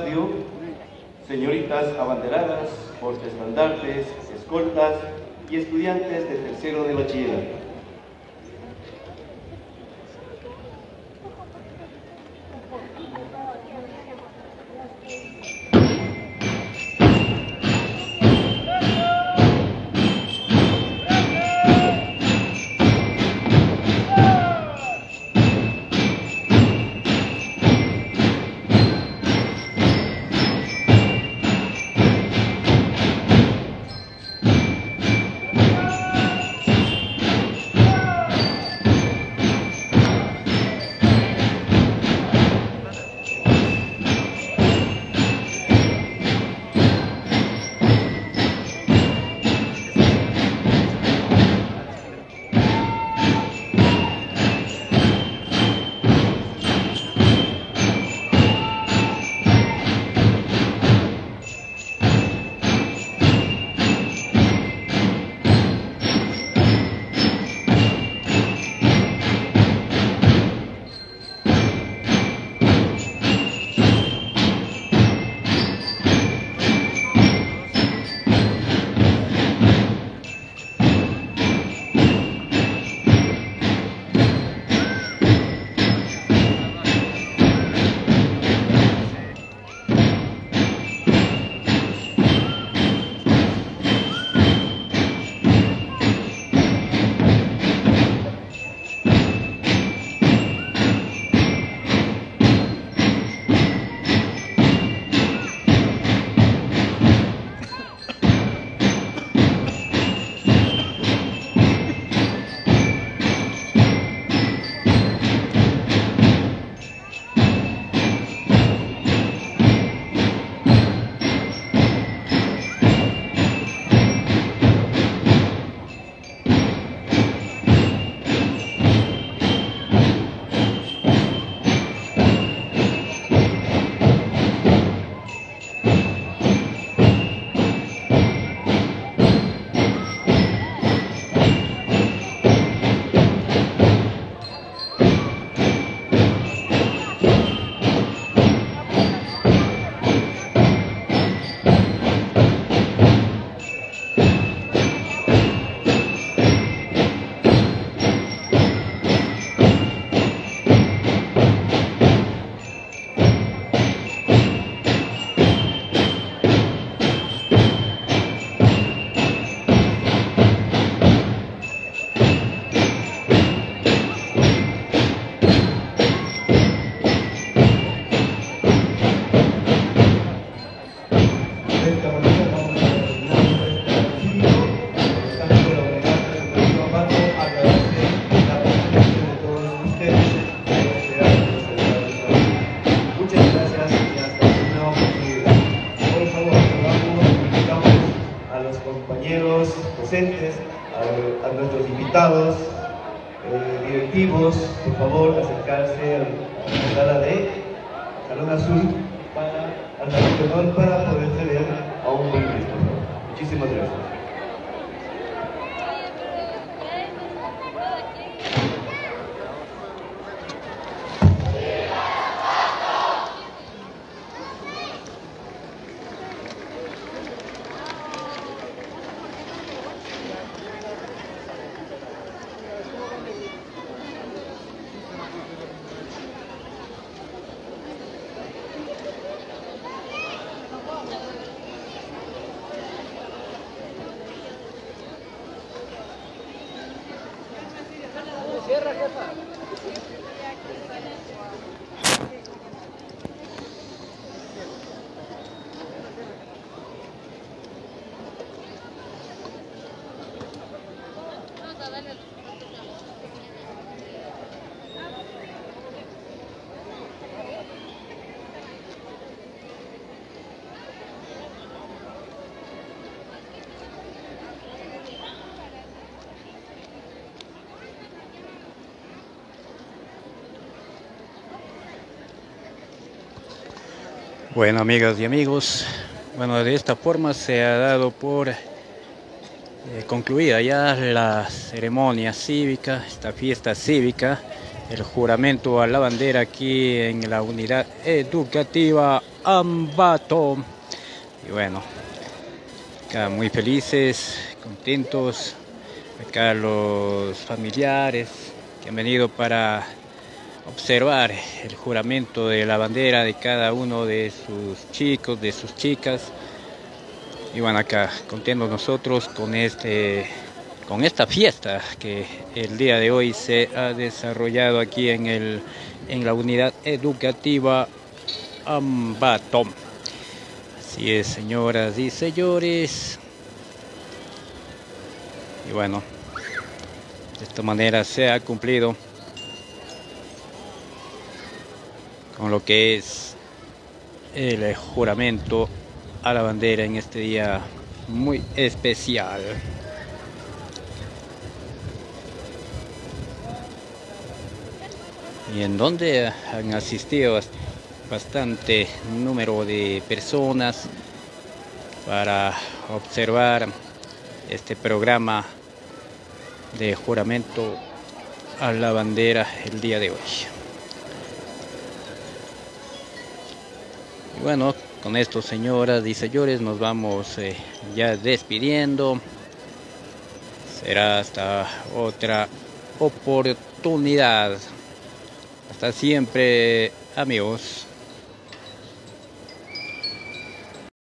patrio, señoritas abanderadas, portaestandartes, escoltas y estudiantes de tercero de bachillerato. a, a nuestros invitados, eh, directivos, por favor, acercarse a la sala de Salón Azul para, al Salón de Honor para poder ceder a un buen Cristo. Muchísimas gracias. Bueno, amigas y amigos, bueno, de esta forma se ha dado por eh, concluida ya la ceremonia cívica, esta fiesta cívica, el juramento a la bandera aquí en la unidad educativa Ambato. Y bueno, acá muy felices, contentos. Acá los familiares que han venido para observar el juramento de la bandera de cada uno de sus chicos, de sus chicas. Y bueno, acá contentos nosotros con este con esta fiesta que el día de hoy se ha desarrollado aquí en el en la unidad educativa Ambato. Así es, señoras y señores. Y bueno, de esta manera se ha cumplido con lo que es el juramento a la bandera en este día muy especial. Y en donde han asistido bastante número de personas para observar este programa de juramento a la bandera el día de hoy. Y bueno, con esto, señoras y señores, nos vamos eh, ya despidiendo. Será hasta otra oportunidad. Hasta siempre, amigos.